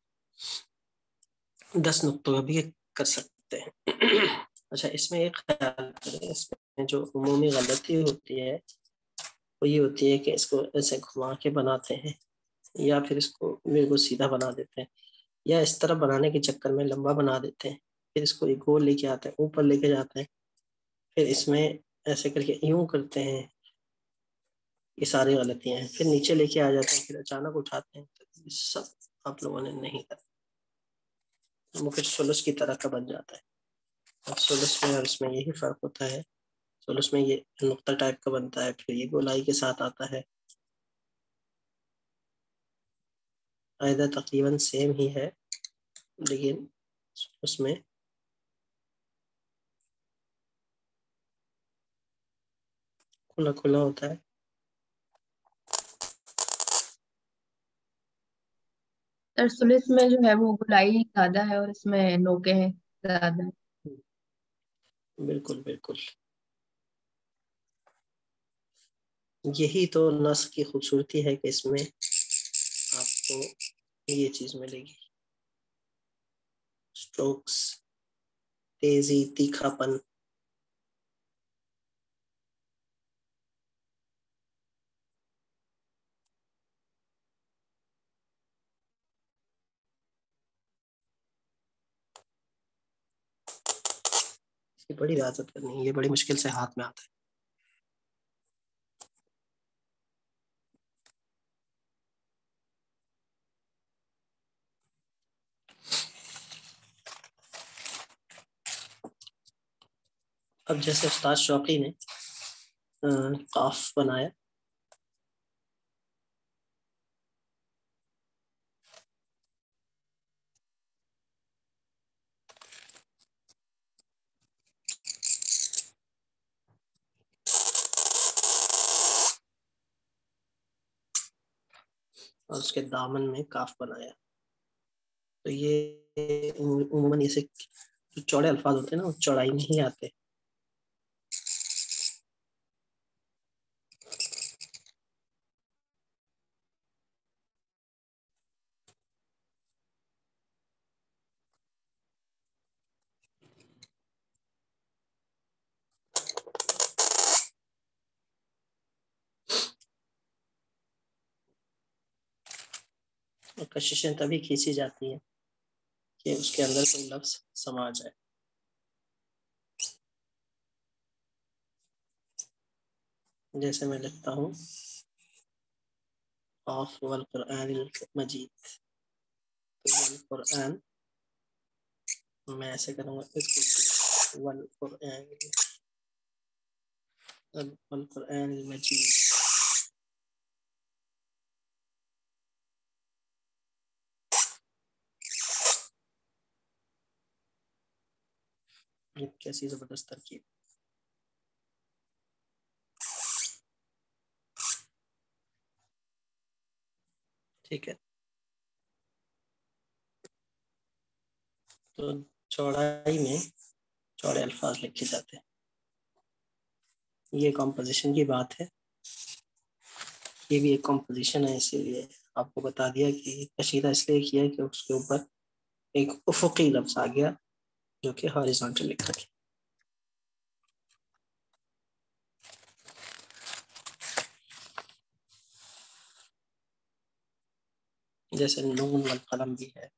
दस नुक्तों का भी ये कर सकते हैं। अच्छा, इसमें एक ख्याल करें, इसमें जो उमूमी गलती होती है वो ये होती है कि इसको ऐसे घुमा के बनाते हैं या फिर इसको बिल्कुल सीधा बना देते हैं, या इस तरह बनाने के चक्कर में लंबा बना देते हैं, फिर इसको एक गोल लेके आते हैं, ऊपर लेके जाते हैं, फिर इसमें ऐसे करके यूं करते हैं। ये सारी गलतियां हैं। फिर नीचे लेके आ जाते हैं, फिर अचानक उठाते हैं। तो ये सब आप लोगों ने नहीं करा, मुख्य सुलस की तरह का बन जाता है। और सुलस में और इसमें यही फर्क होता है, सुलस में ये नुक्ता टाइप का बनता है, फिर ये गोलाई के साथ आता है। कायदा तकरीबन सेम ही है, लेकिन उसमें खुला खुला होता है। सर सुलिस में जो है वो गुलाई ज्यादा है और इसमें नोके हैं ज्यादा। बिल्कुल बिल्कुल, यही तो नस्ल की खूबसूरती है कि इसमें आपको ये चीज मिलेगी, स्ट्रोक्स, तेजी, तीखापन। इसकी बड़ी रियाजत करनी है, ये बड़ी मुश्किल से हाथ में आता है। अब जैसे उस्ताद शौकी ने काफ बनाया, और उसके दामन में काफ बनाया, तो ये उमूमन ऐसे जो चौड़े अल्फाज होते हैं ना, वो चौड़ाई में ही आते हैं। और कशिशें तभी खींची जाती हैं कि उसके अंदर कोई लफ्ज समा जाए। जैसे मैं लिखता हूँ काफ वल कुरआनिल मजीद, तो वल कुरआन मैं ऐसे करूँगा, इसको वल कुरआन वल कुरआनिल मजीद। ये कैसी जबरदस्त तरकीब। ठीक है, तो चौड़ाई में चौड़े अल्फाज लिखे जाते हैं। ये कॉम्पोजिशन की बात है, ये भी एक कॉम्पोजिशन है, इसीलिए आपको बता दिया कि कशीदा इसलिए किया कि उसके ऊपर एक उफुकी लफ्ज आ गया जो कि हॉरिजॉन्टल लिखा गया। जैसे नून वल कलम भी है।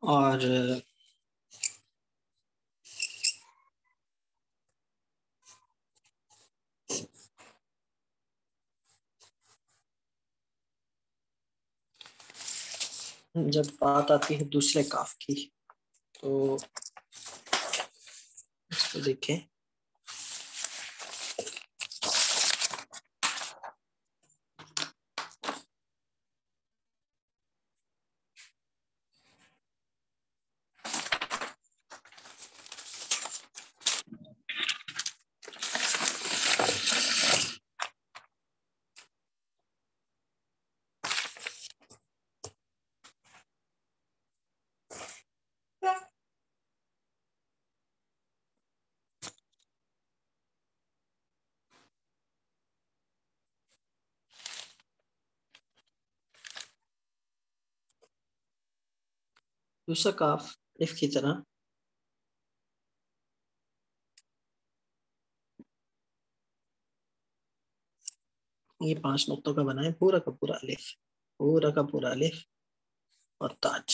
اور جب بات آتی ہے دوسرے کاف کی تو اس کو دیکھیں. دوسرا کاف الف کی طرح یہ پانچ نقطوں کا بنا ہے، پورا کا پورا الف، پورا کا پورا الف اور تاج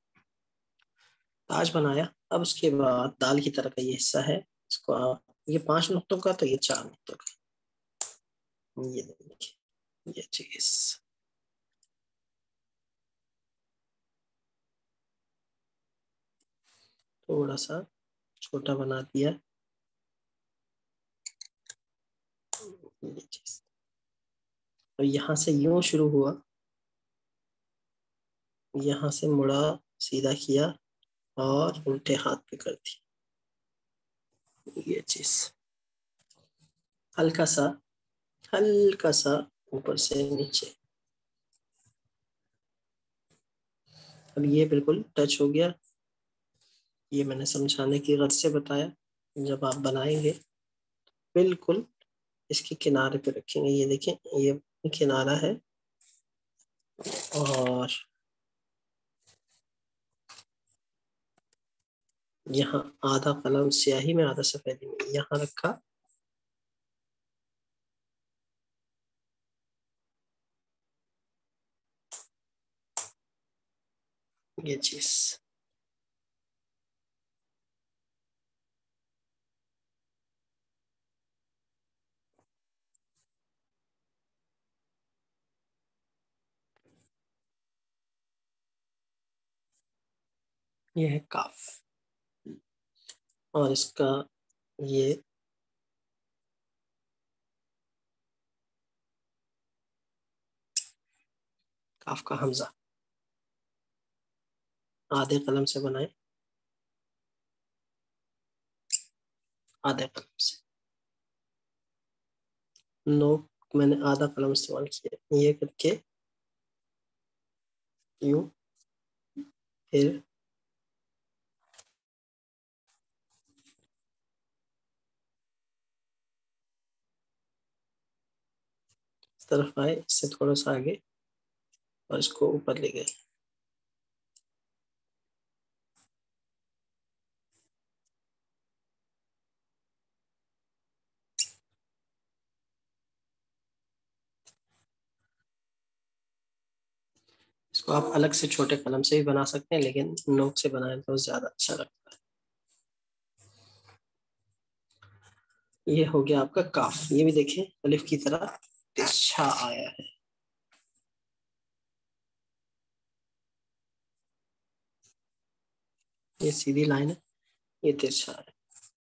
تاج بنایا. اب اس کے بعد دال کی طرح کا یہ حصہ ہے، اس کو آپ یہ پانچ نقطوں کا تو یہ چار نقطوں کا. یہ دیکھیں یہ چیز تھوڑا سا چھوٹا بنا دیا. یہ چیز اور یہاں سے یوں شروع ہوا، یہاں سے مڑا سیدھا کیا اور الٹے ہاتھ پہ کر دی. یہ چیز ہلکا سا ہلکا سا اوپر سے نیچے. اب یہ بالکل ٹچ ہو گیا. یہ میں نے سمجھانے کی غرض سے بتایا. جب آپ بنائیں گے بالکل اس کے کنارے پہ رکھیں گے. یہ دیکھیں یہ کنارہ ہے اور یہاں آدھا قلم سیاہی میں آدھا سفیدی میں یہاں رکھا. یہ چیز یہ ہے کاف اور اس کا یہ کاف کا حمزہ آدھے قلم سے بنائے، آدھے قلم سے. نوک میں نے آدھا قلم استعمال کیا. یہ کر کے یوں پھر اس طرف آئے، اس سے تھوڑا سا آگے اور اس کو اوپر لے گئے. اس کو آپ الگ سے چھوٹے قلم سے بھی بنا سکتے ہیں، لیکن نوک سے بنائیں تو زیادہ اچھا لگتا ہے. یہ ہو گیا آپ کا کاف. یہ بھی دیکھیں الف کی طرح ترچھا آیا ہے. یہ سیدھی لائن ہے، یہ ترچھا ہے،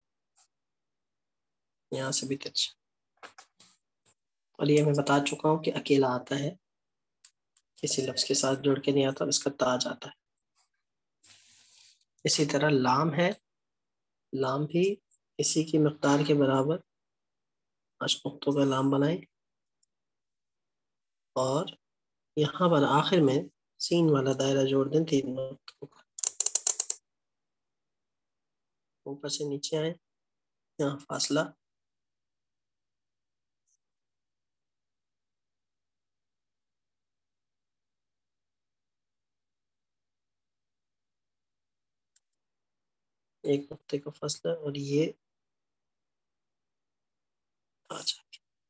یہاں سے بھی ترچھا. اور یہ میں بتا چکا ہوں کہ اکیلا آتا ہے، کسی لفظ کے ساتھ جڑ کے نہیں آتا، اس کا تاج آتا ہے. اسی طرح لام ہے، لام بھی اسی کی مقدار کے برابر پانچ نقطوں کا لام بنائیں اور یہاں پر آخر میں سین والا دائرہ جوڑ دیں تین نقطوں کا. اوپر سے نیچے آئیں، یہاں فاصلہ ایک نقطے کا فاصلہ اور یہ آجا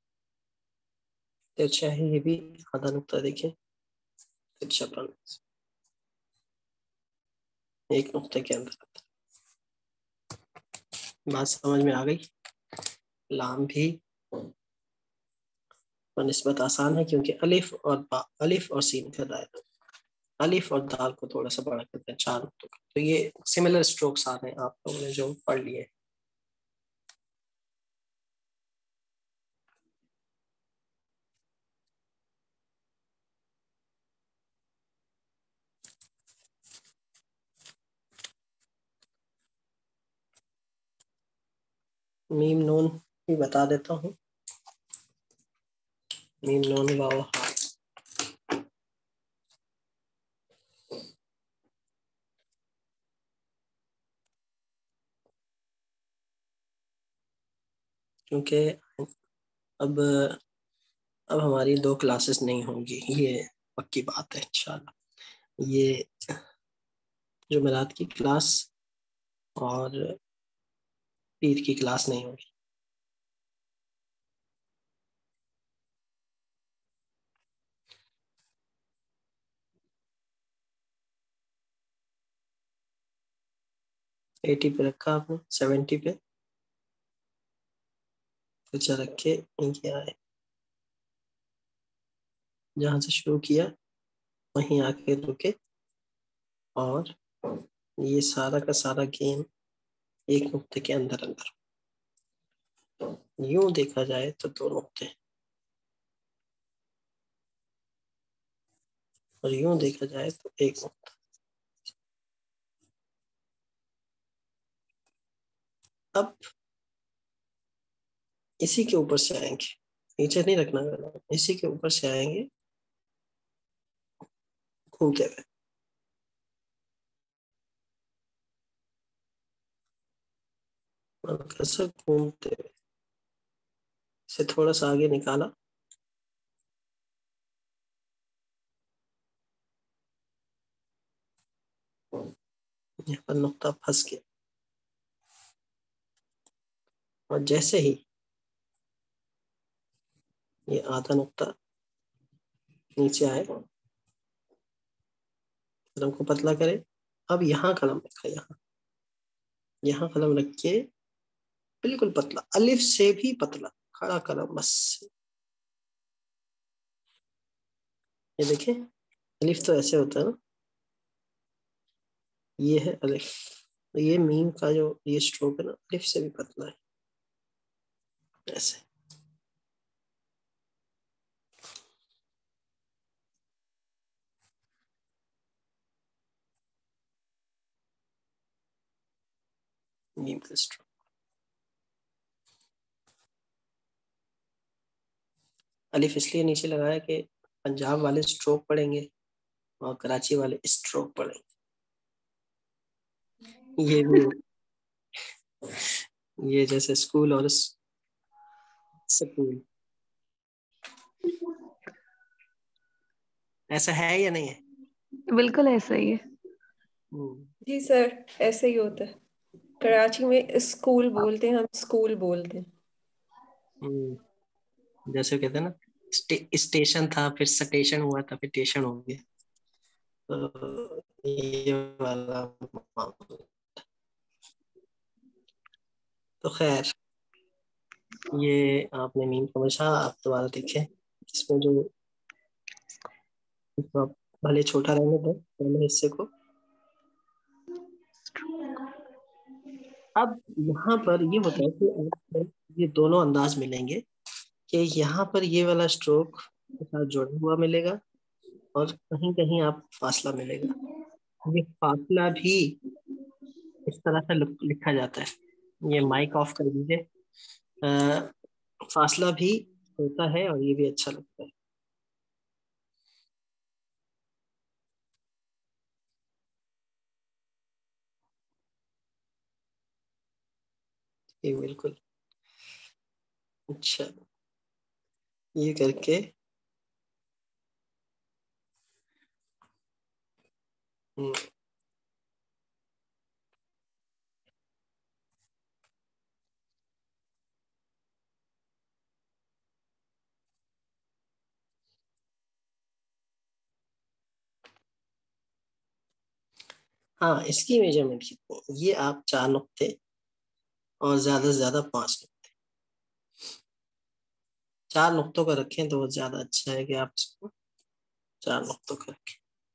ترچھا ہے. یہ بھی آدھا نقطہ دیکھیں ترچھا پن. एक नुक्ते के अंदर आता है। बात समझ में आ गई? लाम भी और निस्बत आसान है क्योंकि अलिफ और बा, अलिफ और सीन का दायरा, अलिफ और दाल को थोड़ा सा बड़ा करते हैं चार नुक्तों का। तो ये सिमिलर स्ट्रोक्स आ रहे हैं आप लोगों ने जो पढ़ लिए। मीम नून भी बता देता हूँ। मीम नून वाव हा। क्योंकि अब अब हमारी दो क्लासेस नहीं होंगी, ये पक्की बात है इंशाल्लाह। ये जुमेरात की क्लास और पीर की क्लास नहीं होगी। एटी पे रखा आपने, सेवेंटी पे अच्छा रखे, ये आए, जहाँ से शुरू किया वहीं आके रुके, और ये सारा का सारा गेम एक नुक्ते के अंदर अंदर। यूं देखा जाए तो दो नुक्ते, और यूं देखा जाए तो एक नुक्ता। अब इसी के ऊपर से आएंगे, नीचे नहीं रखना है, इसी के ऊपर से आएंगे घूमते हुए। और कैसे घूमते हुए से थोड़ा सा आगे निकाला, यहाँ पर नुक्ता फंस गया, और जैसे ही ये आधा नुक्ता नीचे आए, कलम को पतला करे। अब यहाँ कलम रखा, यहाँ यहाँ कलम रख के बिल्कुल पतला, अलिफ से भी पतला खड़ा कलम बस। ये देखें, अलिफ तो ऐसे होता है ना, ये है अलिफ। ये मीम का जो ये स्ट्रोक है ना, अलिफ से भी पतला है, ऐसे। मीम का स्ट्रोक अलिफ इसलिए नीचे लगाया कि पंजाब वाले स्ट्रोक पढ़ेंगे और कराची वाले स्ट्रोक पढ़ेंगे। ये भी ये जैसे स्कूल और स्कूल, ऐसा है या नहीं है? बिल्कुल ऐसा ही है। जी सर, ऐसे ही होता है। कराची में स्कूल बोलते हैं, हम स्कूल बोलते हैं। जैसे कहते हैं ना, स्टे, स्टेशन था, फिर स्टेशन हुआ था, फिर टेशन हो गया। तो ये वाला मामला। तो खैर, ये आपने मीम समझा। आप दोबारा देखें, इसमें जो इसको आप भले छोटा रहने दो पहले हिस्से को। अब यहाँ पर ये होता है कि आपको ये दोनों अंदाज मिलेंगे कि यहाँ पर ये वाला स्ट्रोक के साथ जुड़ा हुआ मिलेगा, और कहीं कहीं आपको फासला मिलेगा। ये फासला भी इस तरह से लिख- लिखा जाता है। ये माइक ऑफ कर दीजिए। अ, फासला भी होता है और ये भी अच्छा लगता है। ये बिल्कुल अच्छा, ये करके हम्म, ہاں اس کی میجرمنٹ کتنی، یہ آپ چار نقطے اور زیادہ سے زیادہ پانچ نقطے، چار نقطوں کا رکھیں تو وہ زیادہ اچھا ہے کہ آپ اس کو چار نقطوں کا رکھیں.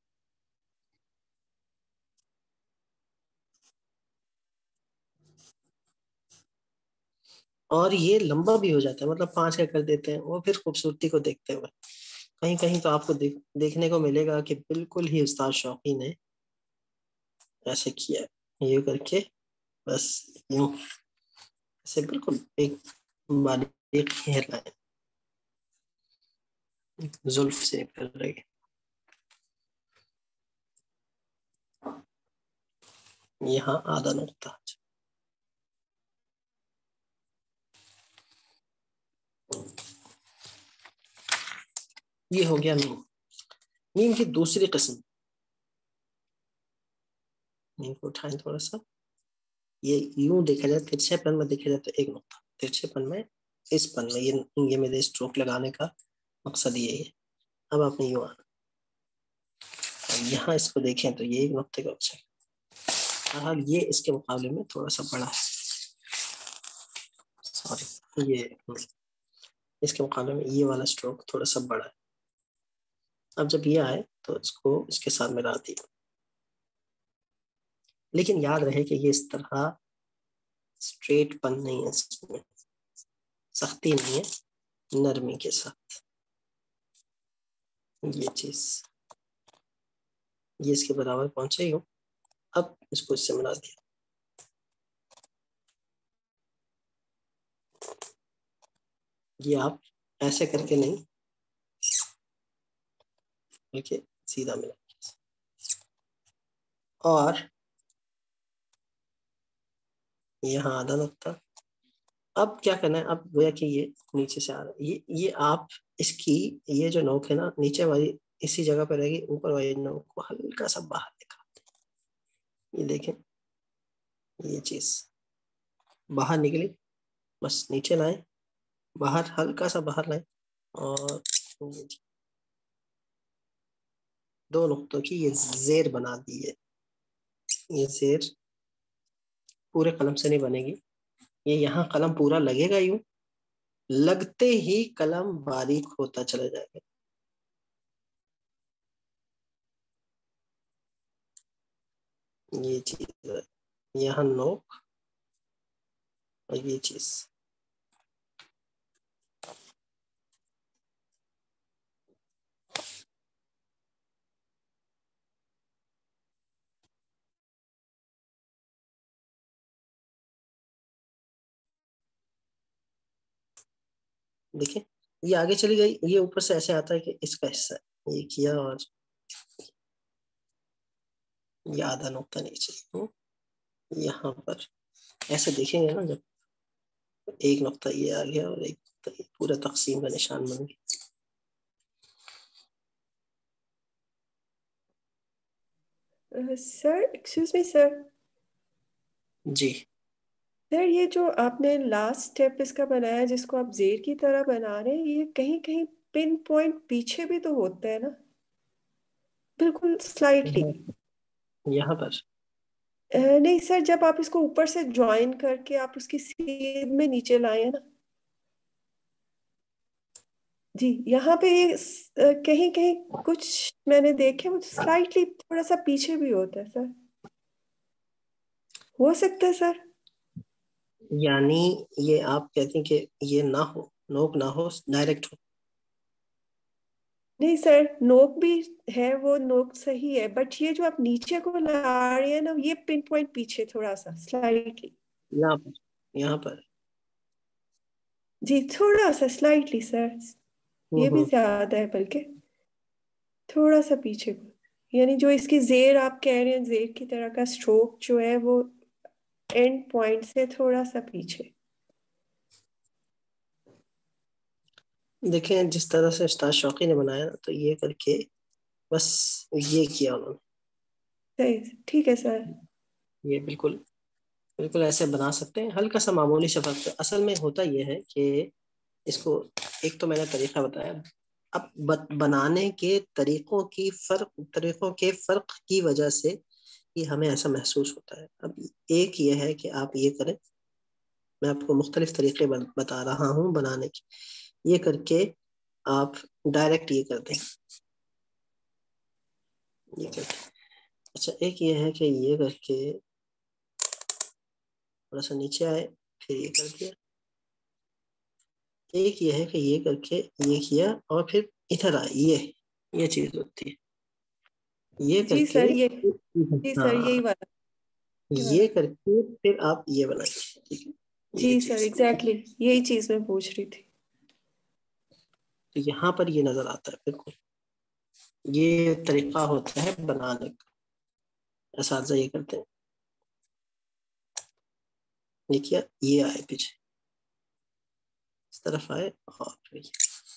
اور یہ لمبا بھی ہو جاتا ہے، مطلب پانچ کا کر دیتے ہیں وہ پھر خوبصورتی کو دیکھتے ہوئے. کہیں کہیں تو آپ کو دیکھ, دیکھنے کو ملے گا کہ بالکل ہی استاد شوقی نے ایسے کیا یہ کر کے بس یوں ایسے بالکل ایک باریک ہیئر لائن زلف سے کر رہی. یہاں آدھا نقطہ، یہ ہو گیا میم. میم کی دوسری قسم، میم کو اٹھائیں تھوڑا سا، یہ یوں دیکھا جائے ترچھے پن میں دیکھا جائے تو ایک نقطہ، ترچھے پن میں اس پن میں یہ یہ میرے اسٹروک لگانے کا مقصد یہی ہے. اب آپ نے یوں آنا، یہاں اس کو دیکھیں تو یہ ایک نقطے کا اچھا ہے. بہرحال یہ اس کے مقابلے میں تھوڑا سا بڑا ہے، سوری یہ اس کے مقابلے میں یہ والا اسٹروک تھوڑا سا بڑا ہے. اب جب یہ آئے تو اس کو اس کے ساتھ ملا دیا، لیکن یاد رہے کہ یہ اس طرح اسٹریٹ پن نہیں ہے، اس میں سختی نہیں ہے، نرمی کے ساتھ. یہ چیز یہ اس کے برابر پہنچے ہی ہوں. اب اس کو اس سے ملا دیا، یہ آپ ایسے کر کے نہیں بلکہ سیدھا ملا. اور یہاں آدھا نقطہ. اب کیا کرنا ہے، اب گویا کہ یہ نیچے سے آ رہا ہے، یہ یہ آپ اس کی یہ جو نوک ہے نا نیچے والی اسی جگہ پہ رہے گی، اوپر والی نوک کو ہلکا سا باہر نکالتے ہیں. یہ دیکھیں یہ چیز باہر نکلی، بس نیچے لائیں، باہر ہلکا سا باہر لائیں، اور دو نقطوں کی یہ زیر بنا دی ہے. یہ زیر پورے قلم سے نہیں بنے گی، یہ یہاں قلم پورا لگے گا، یوں لگتے ہی قلم باریک ہوتا چلا جائے گا. یہ چیز یہاں نوک اور یہ چیز دیکھیں یہ آگے چلی گئی، یہ اوپر سے ایسے آتا ہے کہ اس کا حصہ ہے، یہ کیا اور یہ آدھا نقطہ نیچے یہاں پر ایسے دیکھیں گے نا، جب ایک نقطہ یہ آ گیا اور ایک نقطہ یہ، پورا تقسیم کا نشان بن گیا. سر ایکسکیوز می سر. جی سر یہ جو آپ نے لاسٹ اسٹیپ اس کا بنایا جس کو آپ زیر کی طرح بنا رہے ہیں، یہ کہیں کہیں پن پوائنٹ پیچھے بھی تو ہوتا ہے نا، بالکل سلائٹلی. یہاں پر نہیں سر، جب آپ اس کو اوپر سے جوائن کر کے آپ اس کی سیدھ میں نیچے لائے نا، جی یہاں پہ یہ کہیں کہیں کچھ میں نے دیکھے وہ سلائٹلی تھوڑا سا پیچھے بھی ہوتا ہے سر، ہو سکتا ہے سر؟ یعنی یہ آپ کہتے ہیں کہ یہ نہ ہو، نوک نہ ہو، ڈائریکٹ ہو. نہیں سر، نوک بھی ہے، وہ نوک صحیح ہے، بٹ یہ جو آپ نیچے کو لا رہے ہیں نا، یہ پن پوائنٹ پیچھے تھوڑا سا سلائٹلی. یہاں پر یہاں پر جی تھوڑا سا سلائٹلی سر، یہ بھی ہوں زیادہ ہے بلکہ تھوڑا سا پیچھے کو، یعنی جو اس کی زیر آپ کہہ رہے ہیں زیر کی طرح کا اسٹروک جو ہے وہ اینڈ پوائنٹ سے تھوڑا سا پیچھے. دیکھیں جس طرح سے استاد شوقی نے بنایا تو یہ کر کے بس یہ کیا انہوں نے. صحیح، ٹھیک ہے سر. یہ بالکل بالکل ایسے بنا سکتے ہیں، ہلکا سا معمولی سا فرق. اصل میں ہوتا یہ ہے کہ اس کو ایک تو میں نے طریقہ بتایا، اب بنانے کے طریقوں کی فرق طریقوں کے فرق کی وجہ سے یہ ہمیں ایسا محسوس ہوتا ہے. اب ایک یہ ہے کہ آپ یہ کریں، میں آپ کو مختلف طریقے بتا رہا ہوں بنانے کی. یہ کر کے آپ ڈائریکٹ یہ کر دیں، یہ کر کے. اچھا ایک یہ ہے کہ یہ کر کے تھوڑا سا نیچے آئے، پھر یہ کر دیا. ایک یہ ہے کہ یہ کر کے یہ کیا اور پھر ادھر آئے، یہ یہ چیز ہوتی ہے. یہ کر جی کے سر، یہ جی سر ہاں یہی والا یہ والا یہ کر کے پھر آپ یہ بنائیے. ٹھیک ہے، جی یہ سر چیز ایگزیکٹلی یہی چیز میں پوچھ رہی تھی. تو یہاں پر یہ نظر آتا ہے. بالکل یہ طریقہ ہوتا ہے بنانے کا. اساتذہ یہ کرتے ہیں، دیکھیے یہ آئے پیچھے، اس طرف آئے اور پھر یہ.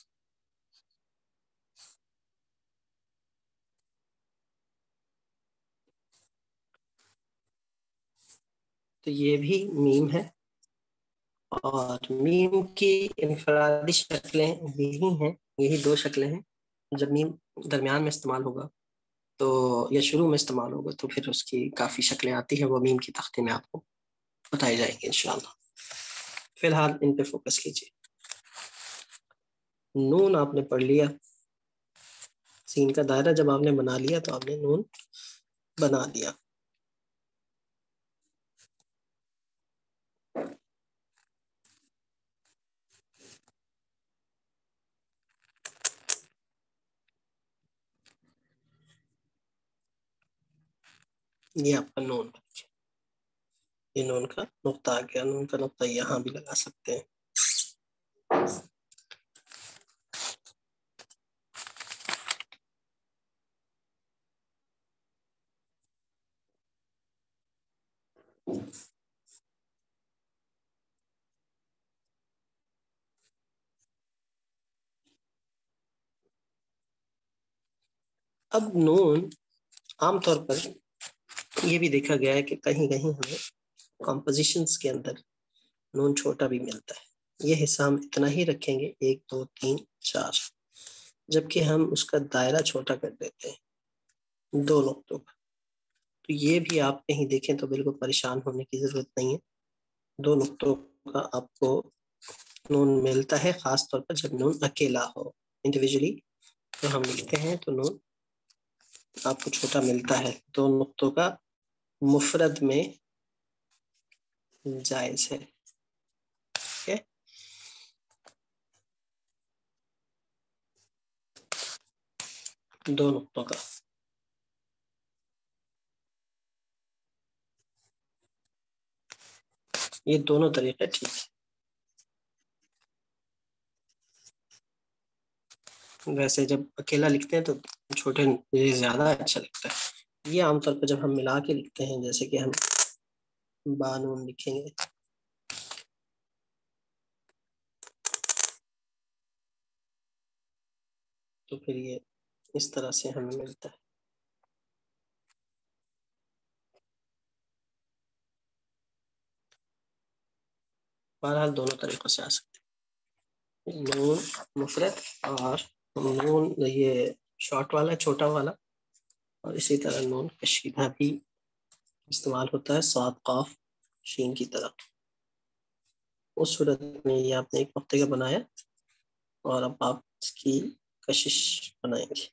تو یہ بھی میم ہے، اور میم کی انفرادی شکلیں یہی ہیں، یہی دو شکلیں ہیں. جب میم درمیان میں استعمال ہوگا تو یا شروع میں استعمال ہوگا تو پھر اس کی کافی شکلیں آتی ہیں، وہ میم کی تختے میں آپ کو بتائی جائیں گی انشاءاللہ. فی الحال ان پہ فوکس کیجیے. نون آپ نے پڑھ لیا، سین کا دائرہ جب آپ نے بنا لیا تو آپ نے نون بنا دیا. یہ آپ کا نون، یہ نون کا نقطہ آ گیا. نون کا نقطہ یہاں بھی لگا سکتے ہیں. اب نون عام طور پر یہ بھی دیکھا گیا ہے کہ کہیں کہیں ہمیں کمپوزیشنز کے اندر نون چھوٹا بھی ملتا ہے. یہ حصہ ہم اتنا ہی رکھیں گے، ایک دو تین چار، جبکہ ہم اس کا دائرہ چھوٹا کر دیتے ہیں دو نقطوں کا. تو یہ بھی آپ کہیں دیکھیں تو بالکل پریشان ہونے کی ضرورت نہیں ہے. دو نقطوں کا آپ کو نون ملتا ہے، خاص طور پر جب نون اکیلا ہو. انڈیویجولی تو ہم لکھتے ہیں تو نون آپ کو چھوٹا ملتا ہے. دو نقطوں کا مفرد میں جائز ہے. okay؟ دو نقطوں کا یہ دونوں طریقے ٹھیک ہے. ویسے جب اکیلا لکھتے ہیں تو چھوٹے یہ زیادہ اچھا لگتا ہے. یہ عام طور پہ جب ہم ملا کے لکھتے ہیں، جیسے کہ ہم بانون لکھیں گے تو پھر یہ اس طرح سے ہمیں ملتا ہے. بہرحال دونوں طریقوں سے آ سکتے ہیں، نون مفرد اور نون یہ شارٹ والا چھوٹا والا، اور اسی طرح نون کشیدہ بھی استعمال ہوتا ہے صاد قاف شین کی طرح. اس صورت میں یہ آپ نے ایک نقطے کا بنایا اور اب آپ اس کی کشش بنائیں گے.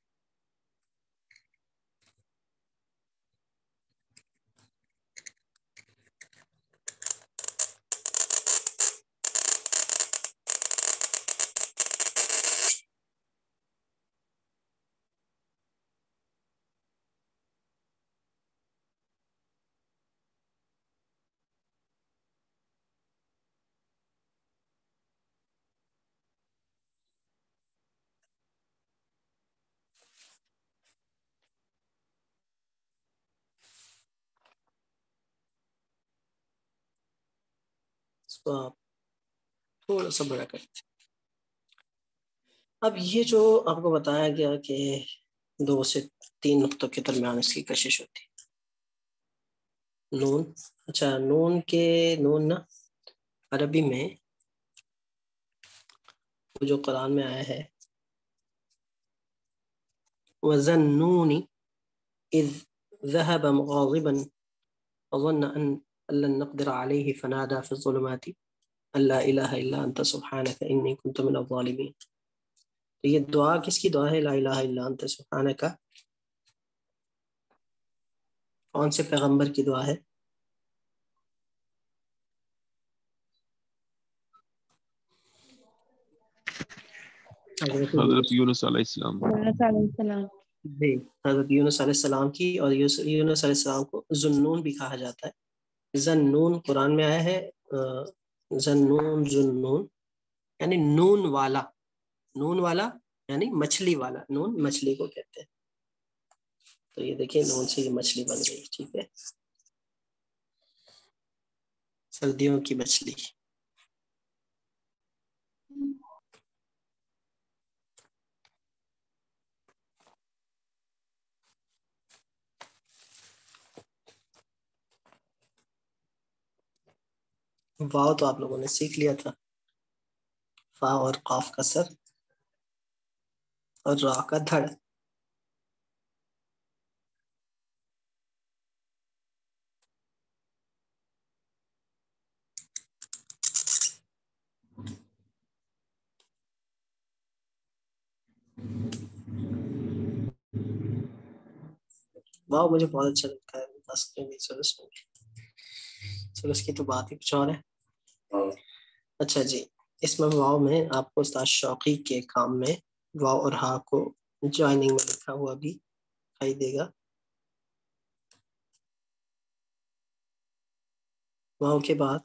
اس کو آپ تھوڑا سا بڑا کریں. اب یہ جو آپ کو بتایا گیا کہ دو سے تین نقطوں کے درمیان اس کی کشش ہوتی ہے. نون، اچھا نون کے نون نا عربی میں وہ جو قرآن میں آیا ہے وَظَنُّونِ اِذْ ذهب مغاضبا فظن أن لن نقدر عليه فنادى في الظلمات أن لا إله إلا أنت سبحانك إني كنت من الظالمين. تو یہ دعا کس کی دعا ہے؟ لا الہ الا انت سبحانک، کون سے پیغمبر کی دعا ہے؟ حضرت یونس علیہ السلام. حضرت علیہ السلام. جی حضرت یونس علیہ السلام کی، اور یونس علیہ السلام کو ذنون بھی کہا جاتا ہے. ذنون قرآن میں آیا ہے، ذنون ذنون یعنی نون والا، نون والا یعنی مچھلی والا، نون مچھلی کو کہتے ہیں. تو یہ دیکھیں نون سے یہ مچھلی بن گئی. ٹھیک ہے، سردیوں کی مچھلی. واو تو آپ لوگوں نے سیکھ لیا تھا، فا اور قاف کا سر اور را کا دھڑ. واو مجھے بہت اچھا لگتا ہے، سلس کی تو بات ہی کچھ اور ہے. اچھا جی، اس میں واو میں آپ کو استاد شوقی کے کام میں واو اور ہا کو جوائننگ میں لکھا ہوا بھی دکھائی دے گا. واو کے بعد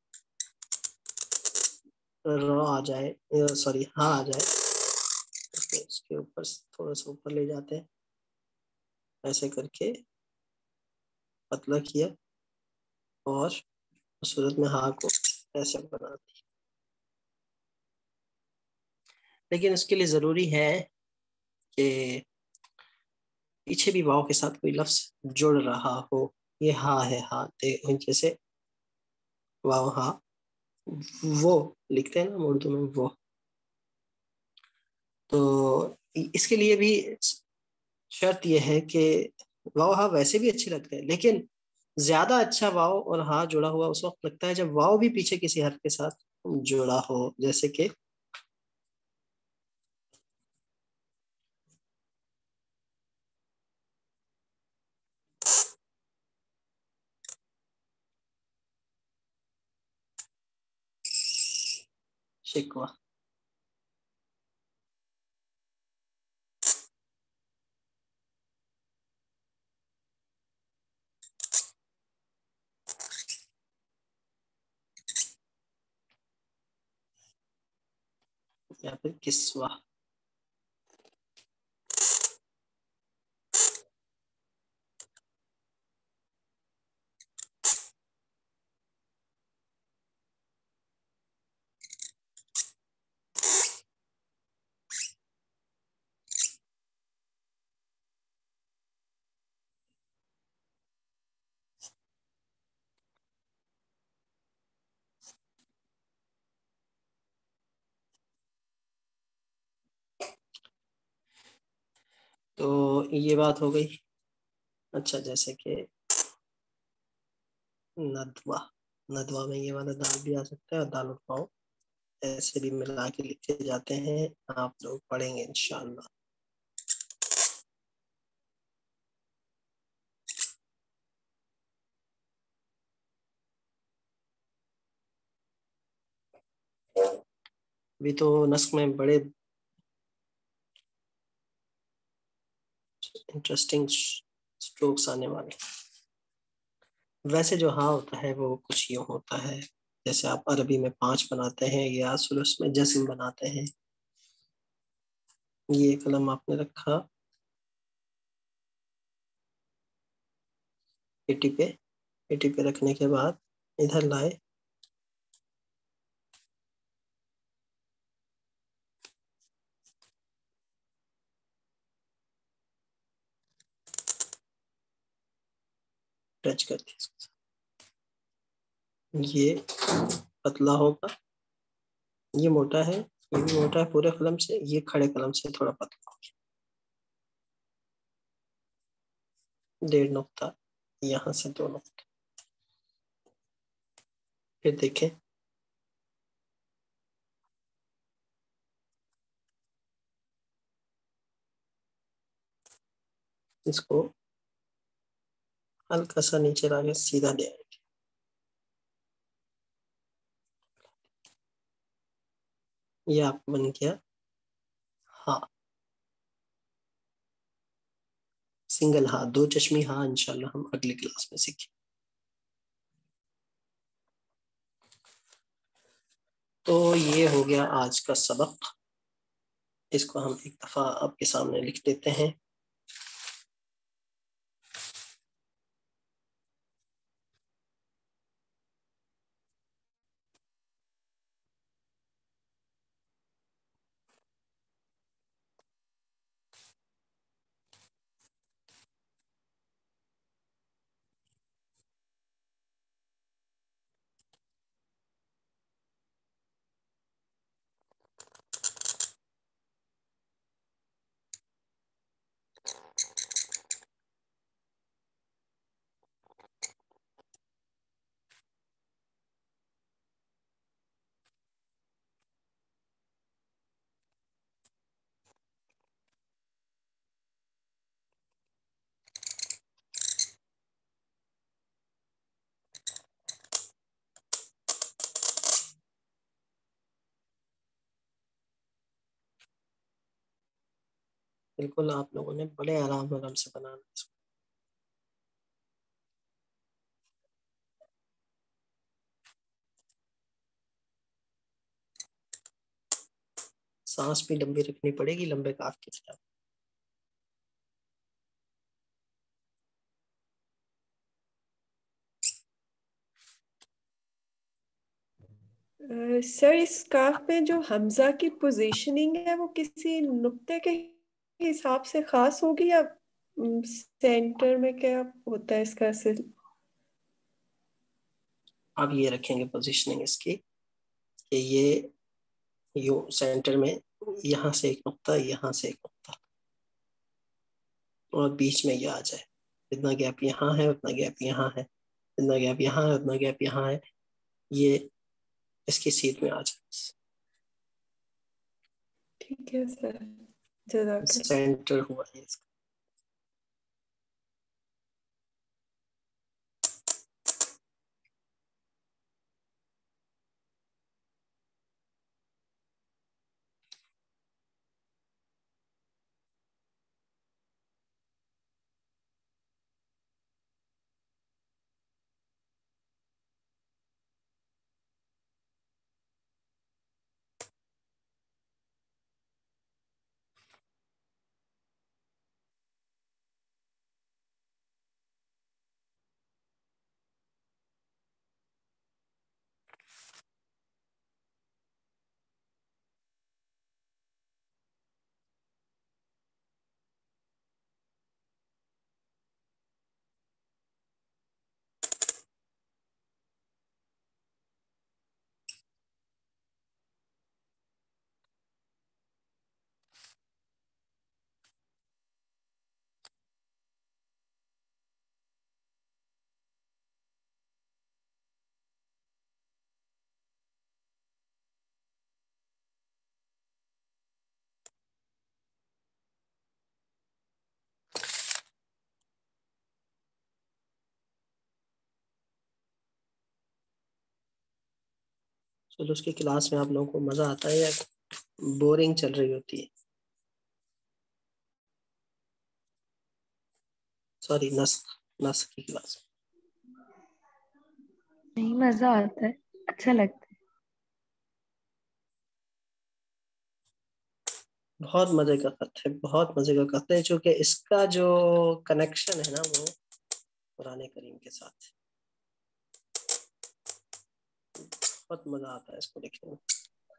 رو آ جائے، سوری ہاں آ جائے، اس کے اوپر تھوڑا سا اوپر لے جاتے ہیں ایسے کر کے، پتلا کیا، اور اس صورت میں ہاں کو ایسے بنا دیا. لیکن اس کے لیے ضروری ہے کہ پیچھے بھی واو کے ساتھ کوئی لفظ جڑ رہا ہو. یہ ہاں ہے، ہاں جیسے واو ہاں وہ لکھتے ہیں نا اردو میں وہ. تو اس کے لیے بھی شرط یہ ہے کہ واو ہاں ویسے بھی اچھے لگتے ہیں، لیکن زیادہ اچھا واو اور ہاں جڑا ہوا اس وقت لگتا ہے جب واو بھی پیچھے کسی حرف کے ساتھ جڑا ہو. جیسے کہ شکوہ. یا پھر کسوہ. تو یہ بات ہو گئی. اچھا جیسے کہ ندوہ، ندوہ میں یہ والا دال بھی آ سکتا ہے، اور دال اٹھاؤ ایسے بھی ملا کے لکھے جاتے ہیں. آپ لوگ پڑھیں گے انشاءاللہ. بھی تو نسخ میں بڑے انٹرسٹنگ سٹروکس آنے والے. ویسے جو ہاں ہوتا ہے وہ کچھ یوں ہوتا ہے جیسے آپ عربی میں پانچ بناتے ہیں یا ثلث میں جزم بناتے ہیں. یہ قلم آپ نے رکھا ایٹی پہ، ایٹی پہ رکھنے کے بعد ادھر لائے، ٹچ کر کے یہ پتلا ہوگا، یہ موٹا ہے، یہ بھی موٹا ہے پورے قلم سے، یہ کھڑے قلم سے تھوڑا پتلا ہو گیا. ڈیڑھ نقطہ، یہاں سے دو نقطہ. پھر دیکھیں اس کو ہلکا سا نیچے لا کے سیدھا لے آئیں گے. یہ آپ بن گیا ہاں، سنگل ہاں، دو چشمی ہاں انشاءاللہ ہم اگلی کلاس میں سیکھیں. تو یہ ہو گیا آج کا سبق. اس کو ہم ایک دفعہ آپ کے سامنے لکھ دیتے ہیں. بالکل آپ لوگوں نے بڑے آرام آرام سے بنانا ہے اس کو. سانس بھی لمبی رکھنی پڑے گی، لمبے کاف کی طرح. سر اس کاف میں جو حمزہ کی پوزیشننگ ہے وہ کسی نقطے کے حساب سے خاص ہوگی یا سینٹر میں کیا ہوتا ہے اس کا اصل؟ آپ یہ رکھیں گے پوزیشننگ اس کی کہ یہ یوں سینٹر میں یہاں سے ایک نقطہ، یہاں سے ایک نقطہ، اور بیچ میں یہ آ جائے. اتنا گیپ یہاں ہے، اتنا گیپ یہاں ہے، اتنا گیپ یہاں ہے، اتنا گیپ یہاں ہے، یہ اس کی سیٹ میں آ جائے. ٹھیک ہے سر، جزاک اللہ. سینٹر ہوا ہے اس کا. چلو اس کی کلاس میں آپ لوگوں کو مزہ آتا ہے یا بورنگ چل رہی ہوتی ہے؟ سوری نسخ نسخ کی کلاس میں. نہیں، مزہ آتا ہے، اچھا لگتا ہے. بہت مزے کا خط ہے، بہت مزے کا خط ہے، چونکہ اس کا جو کنیکشن ہے نا وہ قرآن کریم کے ساتھ. بہت مزہ آتا ہے اس کو لکھنے میں،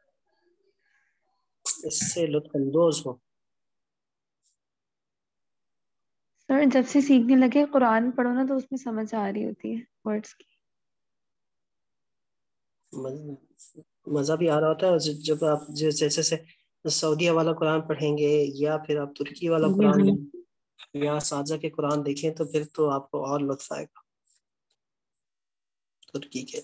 اس سے لطف اندوز ہو. سر جب سے سیکھنے لگے قرآن پڑھو نا تو اس میں سمجھ آ رہی ہوتی ہے ورڈز کی. مزہ بھی آ رہا ہوتا ہے. جب آپ جیسے جیسے سعودیہ والا قرآن پڑھیں گے یا پھر آپ ترکی والا قرآن یہاں سازہ کے قرآن دیکھیں تو پھر تو آپ کو اور لطف آئے گا ترکی کے.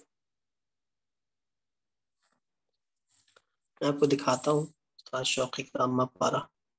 میں آپ کو دکھاتا ہوں استاد شوقی کا اما پارا.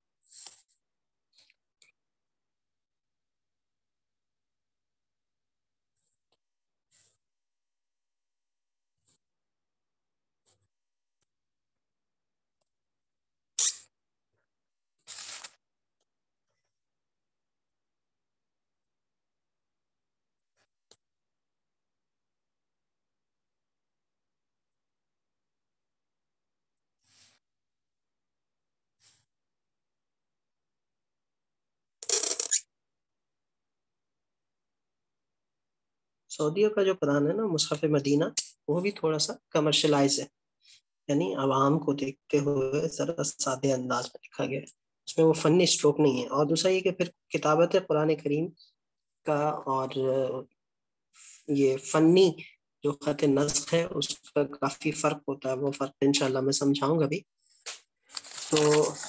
سعودیوں کا جو قرآن ہے نا مصحف مدینہ وہ بھی تھوڑا سا کمرشلائز ہے، یعنی عوام کو دیکھتے ہوئے ذرا سادے انداز میں لکھا گیا ہے، اس میں وہ فنی اسٹروک نہیں ہے. اور دوسرا یہ کہ پھر کتابت قرآن کریم کا اور یہ فنی جو خط نسخ ہے اس کا کافی فرق ہوتا ہے. وہ فرق انشاءاللہ میں سمجھاؤں گا بھی. تو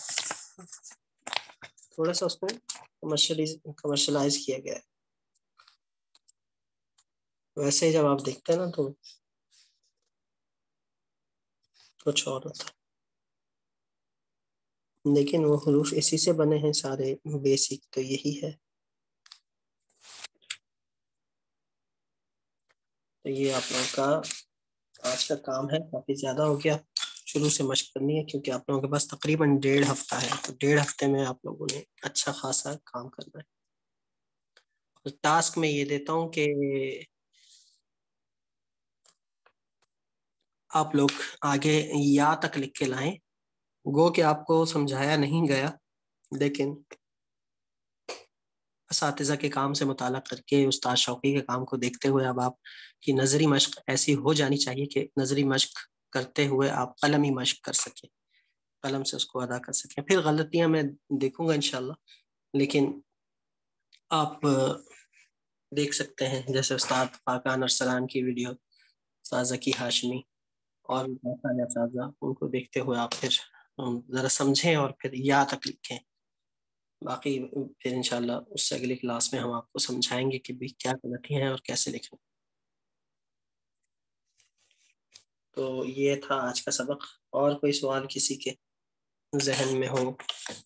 تھوڑا سا اس کو کمرشلائز کیا گیا ہے. ویسے ہی جب آپ دیکھتے ہیں نا تو کچھ اور ہوتا ہے، لیکن وہ حروف اسی سے بنے ہیں سارے، بیسک تو یہی ہے. تو یہ آپ لوگوں کا آج کا کام ہے، کافی زیادہ ہو گیا. شروع سے مشق کرنی ہے کیونکہ آپ لوگوں کے پاس تقریباً ڈیڑھ ہفتہ ہے. تو ڈیڑھ ہفتے میں آپ لوگوں نے اچھا خاصا کام کرنا ہے. ٹاسک میں یہ دیتا ہوں کہ آپ لوگ آگے یا تک لکھ کے لائیں. گو کہ آپ کو سمجھایا نہیں گیا، لیکن اساتذہ کے کام سے مطالعہ کر کے استاد شوقی کے کام کو دیکھتے ہوئے اب آپ کی نظری مشق ایسی ہو جانی چاہیے کہ نظری مشق کرتے ہوئے آپ قلمی مشق کر سکیں، قلم سے اس کو ادا کر سکیں. پھر غلطیاں میں دیکھوں گا انشاءاللہ، لیکن آپ دیکھ سکتے ہیں جیسے استاد پاکان ارسلان کی ویڈیو، استاد ذکی ہاشمی اور اساتذہ، ان کو دیکھتے ہوئے آپ پھر ذرا سمجھیں اور پھر یا تک لکھیں. باقی پھر انشاءاللہ اس سے اگلی کلاس میں ہم آپ کو سمجھائیں گے کہ بھی کیا غلطی ہیں اور کیسے لکھیں. تو یہ تھا آج کا سبق. اور کوئی سوال کسی کے ذہن میں ہو؟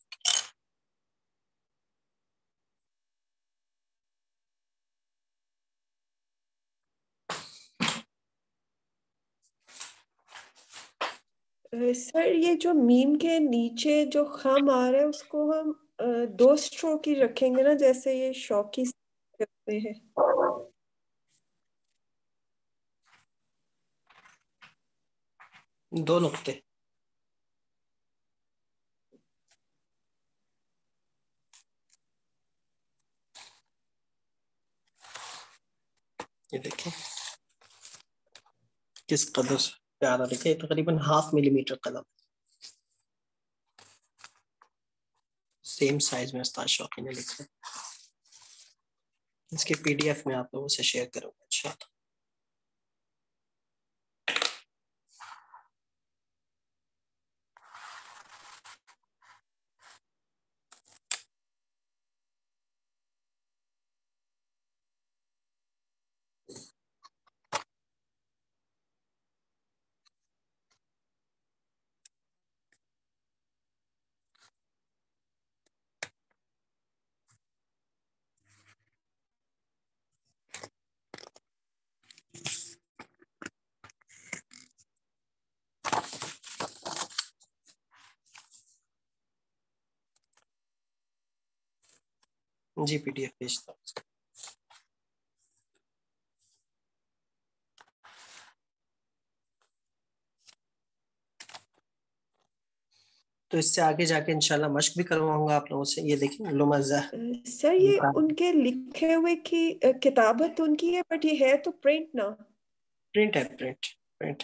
سر یہ جو میم کے نیچے جو خم آ رہا ہے اس کو ہم دو اسٹروک ہی رکھیں گے نا، جیسے یہ شوقی کرتے ہیں. دو نقطے. یہ دیکھیں کس قدر پیارا، دیکھیں تقریباً ہاف ملی میٹر قلم، سیم سائز میں استاد شوقی نے لکھا. اس کے پی ڈی ایف میں آپ لوگوں سے شیئر کروں گا انشاءاللہ. جی پی ڈی ایف بھیجتا ہوں. تو اس سے آگے جا کے انشاءاللہ مشق بھی کرواؤں گا آپ لوگوں سے. یہ دیکھیں لمزہ سر یہ ان کے لکھے ہوئے کی کتابت ان کی ہے، بٹ یہ ہے تو پرنٹ نا. پرنٹ ہے، پرنٹ پرنٹ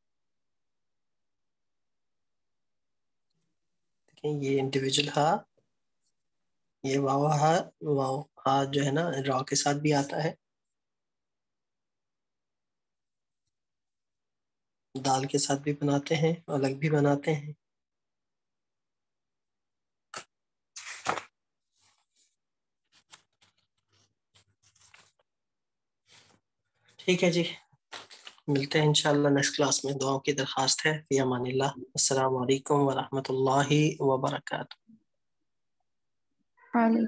دیکھیں یہ انڈیویجول ہا، یہ واو ہا، واو ہا جو ہے نا را کے ساتھ بھی آتا ہے، دال کے ساتھ بھی بناتے ہیں، الگ بھی بناتے ہیں. ٹھیک ہے جی، ملتے ہیں انشاءاللہ نیکسٹ کلاس میں. دعاؤں کی درخواست ہے. فی امان اللہ. السلام علیکم ورحمۃ اللہ وبرکاتہ.